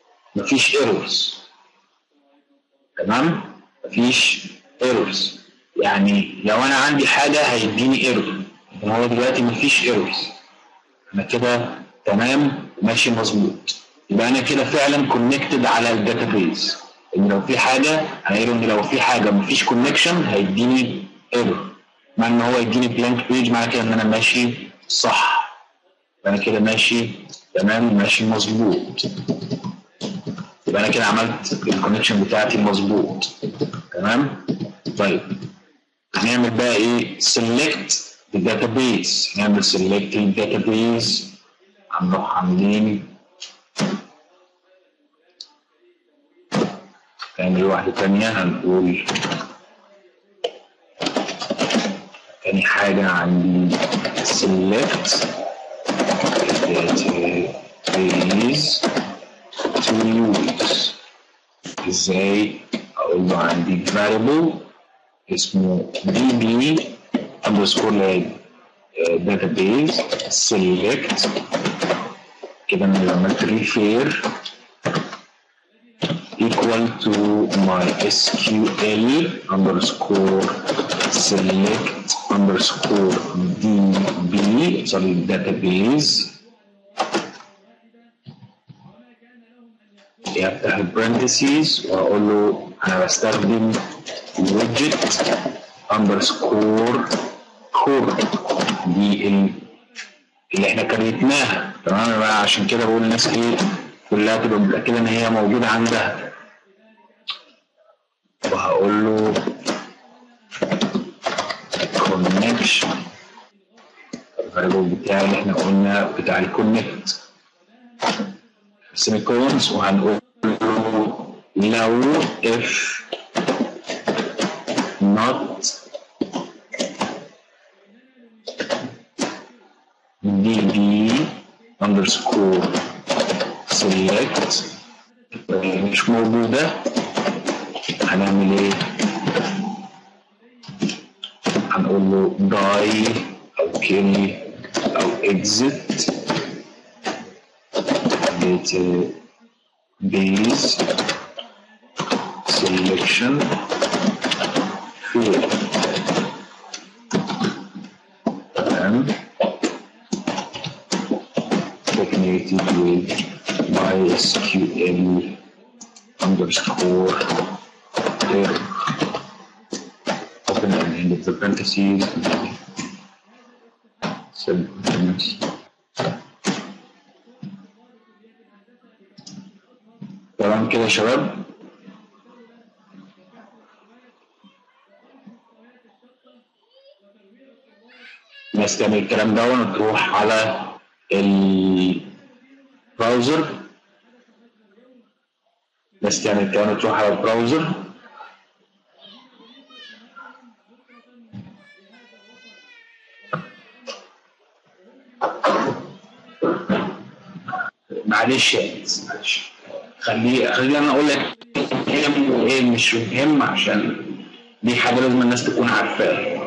مفيش ايرورز. تمام؟ مفيش ايرورز. يعني لو انا عندي حاجه هيديني ايرور، لكن هو دلوقتي مفيش ايرورز، انا كده تمام ماشي مظبوط. يبقى انا كده فعلا كونكتد على الداتابيز، ان لو في حاجه هيقول ان لو في حاجه مفيش كونكشن هيديني ايرور، مع ان هو يديني بلانك بيج معنى كده ان انا ماشي صح، يبقى انا كده ماشي تمام ماشي مظبوط. يبقى انا كده عملت الكونكشن بتاعتي مظبوط تمام. طيب هنعمل بقى ايه؟ سيلكت الداتابيز، نعمل سيلكت الداتابيز، هنروح عاملين نعمل واحدة تانية، هنقول تاني حاجة عندي select database to use. ازاي؟ اقول له عندي variable اسمه db underscore database select، كده انا لو عملت refer equal to MySQL underscore select underscore db sorry database، يفتح البرنتسيز واقول له انا بستخدم widget underscore core، دي اللي احنا كريتناها تمام بقى، عشان كده بقول للناس ايه كلها تبقى متاكده ان هي موجوده عندها. وهقول له connection الفاريبل بتاعي اللي احنا قلنا بتاع الكونكت سيمي كولونز، وهنقول له لو if not db underscore select مش موجودة، هنعمل ايه؟ هنقول له die او kill او exit database selection field تمام، populated with MySQL underscore error open and end of the parentheses تمام كده يا شباب. الناس تعمل الكلام ده وتروح على البراوزر، الناس تعمل الكلام وتروح على البراوزر معلش معلش خليني انا اقول لك ايه مش مهم، عشان دي حاجه لازم الناس تكون عارفاها.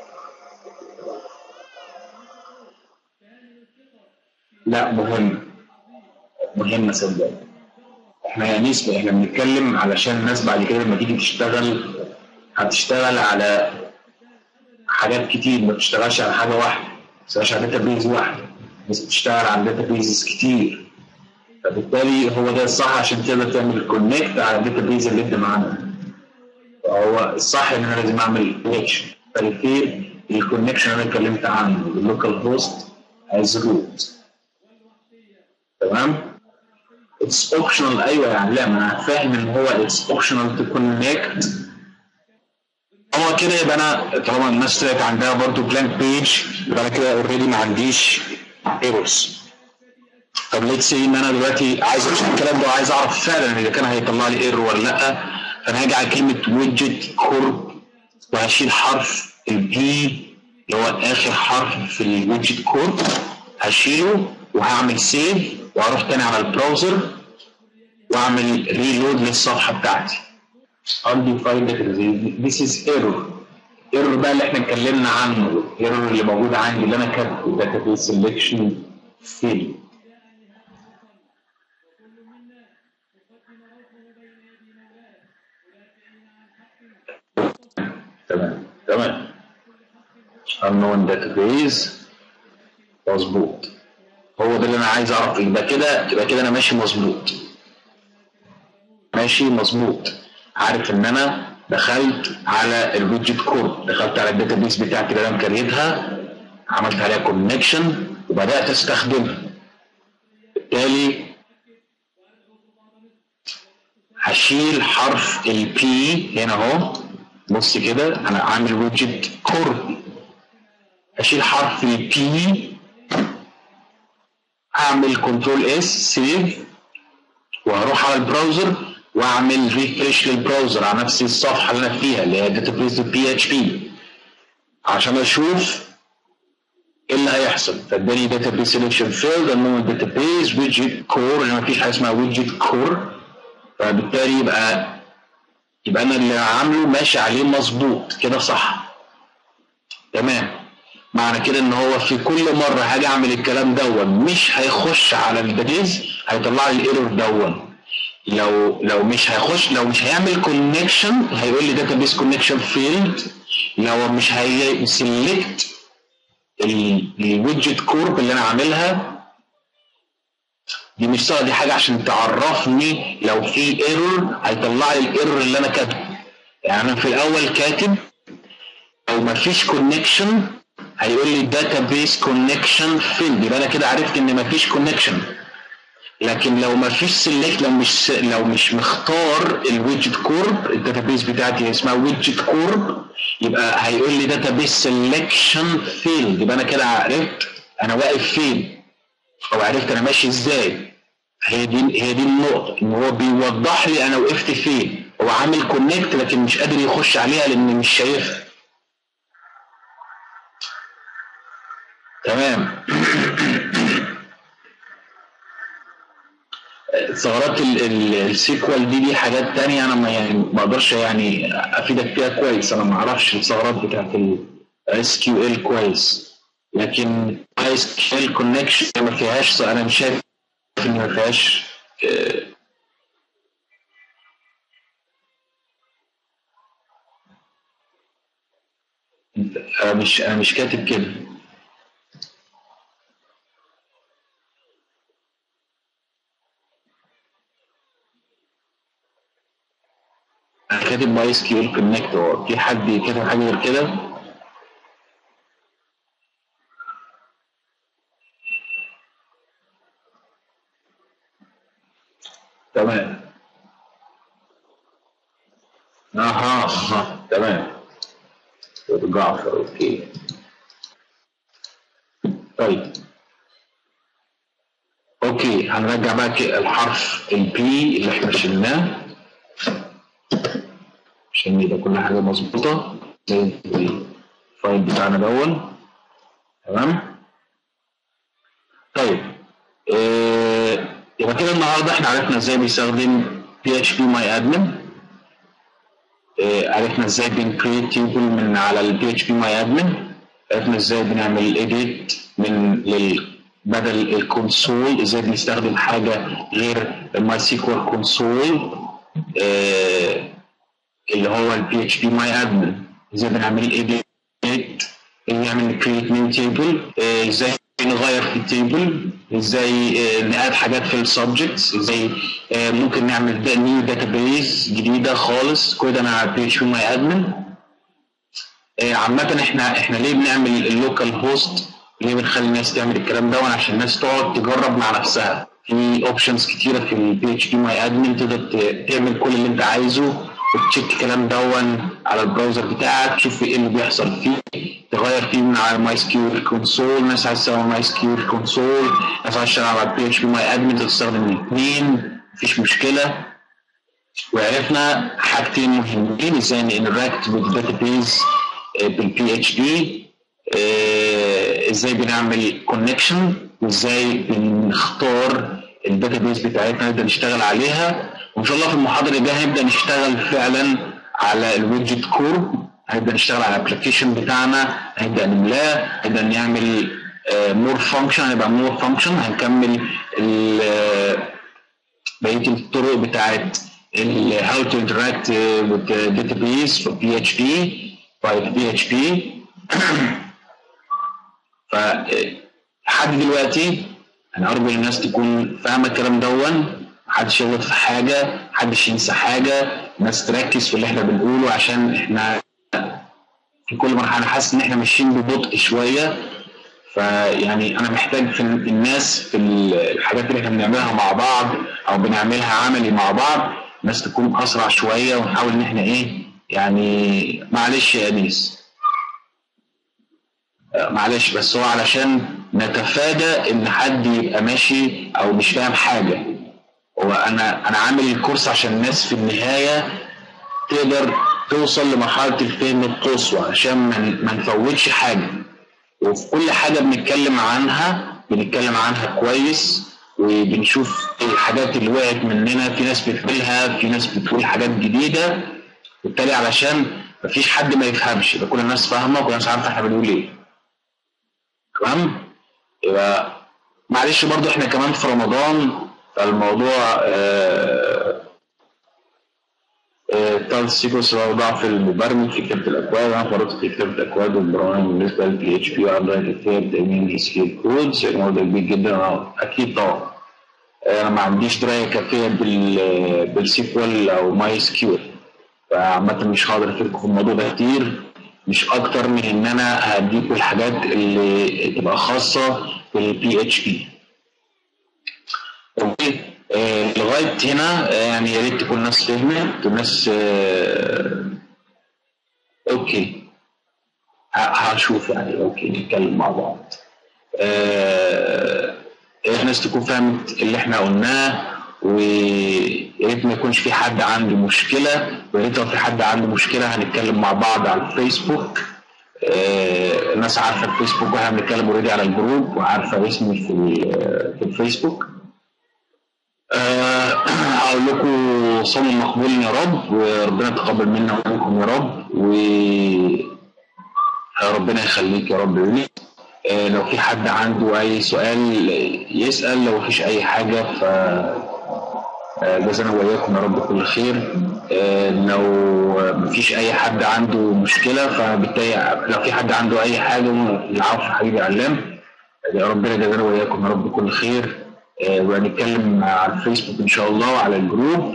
لا مهمه صدقني، احنا نسبة احنا بنتكلم علشان الناس بعد كده لما تيجي تشتغل هتشتغل على حاجات كتير، ما بتشتغلش على حاجه واحده، ما بتشتغلش على داتا بيز واحده، بس بتشتغل على داتا بيزز كتير، فبالتالي هو ده الصح عشان تقدر تعمل كونكت على الداتا بيز اللي انت معانا. هو الصح ان انا لازم اعمل كونكشن، فالخير الكونكشن اللي انا اتكلمت عنه اللوكال هوست از روت تمام. اتس اوبشنال ايوه يعني، لا ما انا فاهم ان هو اتس اوبشنال تو كونكت. هو كده يبقى انا طالما الناس طلعت عندها برضه بلانك بيج يبقى انا كده اوريدي ما عنديش ايرورز. طب ليتس سي ان انا دلوقتي عايز اشوف الكلام ده وعايز اعرف فعلا اذا كان هيطلع لي ايرور ولا لا، فانا هاجي على كلمه ويدجت كورب وهشيل حرف البي اللي هو اخر حرف في الويدجت كورب، هشيله وهعمل سيف وهروح تاني على البراوزر واعمل ريلود للصفحه بتاعتي. undefined database this is error. ايرور بقى اللي احنا اتكلمنا عنه، الايرور اللي موجود عندي اللي انا كاتبه database selection field. تمام تمام. unknown database مظبوط. هو ده اللي انا عايز اعرفه. يبقى كده انا ماشي مظبوط. ماشي مظبوط. عارف ان انا دخلت على الويدجت كور، دخلت على الداتابيس بتاعتي اللي انا مكريتها، عملت عليها كونكشن وبدات استخدمها. بالتالي هشيل حرف البي هنا اهو. بص كده انا عامل ويدجت كور، هشيل حرف البي، اعمل كنترول اس سيف، وهروح على البراوزر واعمل ريفريش للبراوزر على نفس الصفحه اللي انا فيها اللي هي داتابيس بي اتش بي عشان اشوف ايه اللي هيحصل. فاداني داتابيس سيلكشن فيلد انه داتابيس ويدجت كور، ما فيش حاجه اسمها ويدجت كور. فبالتالي يبقى انا اللي عامله ماشي عليه مظبوط كده صح. تمام. معنى كده ان هو في كل مره هاجي اعمل الكلام مش هيخش على الداتابيز، هيطلع لي الايرور لو مش هيخش، لو مش هيعمل كونكشن هيقول لي داتابيس كونكشن فيلد. لو مش هيسلكت الويدجت كورب اللي انا عاملها دي مش صح، دي حاجه عشان تعرفني لو في ايرور هيطلع لي الايرور اللي انا كاتبه. يعني انا في الاول كاتب لو ما فيش كونكشن هيقول لي داتابيس كونكشن فيلد، يبقى انا كده عرفت ان ما فيش كونكشن. لكن لو ما فيش سيلكت، لو مش مختار الويدجت كورب، الداتابيس بتاعتي اسمها ويدجت كورب، يبقى هيقول لي داتابيس سيلكشن فيلد. يبقى انا كده عرفت انا واقف فين او عرفت انا ماشي ازاي. هي دي النقطه، ان هو بيوضح لي انا وقفت فين. هو عامل كونكت لكن مش قادر يخش عليها لان مش شايفها. تمام. ثغرات السيكوال دي حاجات تانية انا ما اقدرش يعني افيدك فيها كويس. انا ما اعرفش الثغرات بتاعت الاس كيو ال كويس، لكن اس كيو ال كونكشن ما فيهاش، انا مش شايف ان ما فيهاش انا مش كاتب كده. انا كاتب ماي اس كيو ال كونكت. في حد كاتب حاجه غير كده؟ تمام. اها تمام. جعفر اوكي. طيب اوكي، هنرجع بقى الحرف البي اللي احنا شلناه عشان يبقى كل حاجه مظبوطه زي الفايل بتاعنا تمام. طيب يبقى كده النهارده احنا عرفنا ازاي بيستخدم PHP My Admin. عرفنا ازاي بنكريت تيبل من على PHP My Admin. عرفنا ازاي بنعمل edit بدل الكونسول، ازاي بنستخدم حاجه غير الماي سيكوال كونسول اللي هو PHP My Admin. ازاي بنعمل edit، نعمل create new table، ازاي نغير في التيبل، ازاي نقاد حاجات في السبجكتس، ازاي ممكن نعمل نيو داتابيز جديده خالص. كل ده انا على PHP My Admin. عامه احنا ليه بنعمل اللوكال هوست؟ ليه بنخلي الناس تعمل الكلام ده؟ عشان الناس تقعد تجرب مع نفسها. في اوبشنز كتيره في PHP My Admin، تقدر تعمل كل اللي انت عايزه وتشيك الكلام على البراوزر بتاعك، تشوف ايه اللي بيحصل فيه، تغير فيه من على ماي سكيور كونسول. ناس عايز تشتغل ماي سكيور كونسول، ناس عايز تشتغل على PHP My Admin، تستخدم الاثنين مفيش مشكله. وعرفنا حاجتين مهمين، ازاي نinteract بالداتابيز بالPHP، ازاي بنعمل كونكشن، وازاي بنختار الداتابيز بتاعتنا نبدا نشتغل عليها. وان شاء الله في المحاضره الجايه هنبدا نشتغل فعلا على الويدجت كورب، هنبدا نشتغل على الابلكيشن بتاعنا، هنبدا نملاه، هنبدا نعمل مور فانكشن، هيبقى مور فانكشن. هنكمل بقيه الطرق بتاعت how to interact with the database for PHP. PHP. فلحد دلوقتي انا ارجو الناس تكون فاهمه الكلام دون، محدش يغلط في حاجه، محدش ينسى حاجه، الناس تركز في اللي احنا بنقوله، عشان احنا في كل مرحله حاسس ان احنا ماشيين ببطء شويه. فيعني انا محتاج في الناس في الحاجات اللي احنا بنعملها مع بعض او بنعملها عملي مع بعض، الناس تكون اسرع شويه، ونحاول ان احنا يعني معلش يا انيس، معلش، بس هو علشان نتفادى ان حد يبقى ماشي او مش فاهم حاجه. هو انا عامل الكورس عشان الناس في النهايه تقدر توصل لمرحله الفهم القصوى، عشان ما نفوتش حاجه. وفي كل حاجه بنتكلم عنها كويس، وبنشوف الحاجات اللي وقعت مننا، في ناس بتقولها، في ناس بتقول حاجات جديده، بالتالي علشان مفيش حد ما يفهمش، يبقى كل الناس فاهمه وكل الناس عارفه احنا بنقول ايه. تمام؟ يبقى معلش برضو احنا كمان في رمضان، فالموضوع السيكونس هو ضعف المبرمج في كتابه الاكواد. انا فرطت في كتابه الاكواد والبرامج بالنسبه للبي اتش بي، وعندي كتاب تامين سكيل كودز، الموضوع كبير جدا. اكيد طبعا انا ما عنديش درايه كافيه بالسيكوال او ماي سكيول، فعامه مش هقدر افيدكم في الموضوع ده كتير، مش اكتر من ان انا هديكم الحاجات اللي تبقى خاصه بالبي اتش بي. اوكي، لغايه هنا يعني يا ريت تكون الناس فهمت، الناس اوكي، هشوف يعني، اوكي نتكلم مع بعض. الناس تكون فهمت اللي احنا قلناه، ويا ريت ما يكونش في حد عنده مشكله، ويا ريت لو في حد عنده مشكله هنتكلم مع بعض على الفيسبوك. الناس عارفه الفيسبوك، واحنا بنتكلم اوريدي على الجروب، وعارفه اسمي في الفيسبوك. هقول لكم صوم مقبول يا رب، وربنا يتقبل منا ومنكم يا رب، وربنا يخليك يا رب لي. لو في حد عنده اي سؤال يسأل، لو مفيش اي حاجة ف جزانا وإياكم يا رب كل خير. لو مفيش اي حد عنده مشكلة، فبالتالي لو في حد عنده اي حاجة، العفو حبيبي علام، ربنا جزانا وإياكم يا رب كل خير. وهنتكلم على الفيسبوك ان شاء الله وعلى الجروب.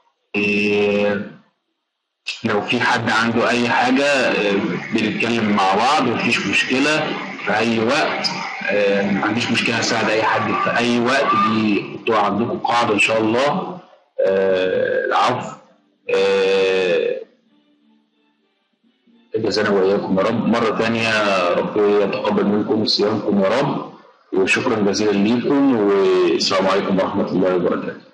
لو في حد عنده اي حاجه بنتكلم مع بعض، مفيش مشكله في اي وقت. ما عنديش مشكله اساعد اي حد في اي وقت، دي انتوا عندكم قاعده ان شاء الله. العفو. جزانا واياكم يا رب مره ثانيه، ربنا يتقبل منكم صيامكم يا رب، وشكرا جزيلا ليكم، والسلام عليكم ورحمه الله وبركاته.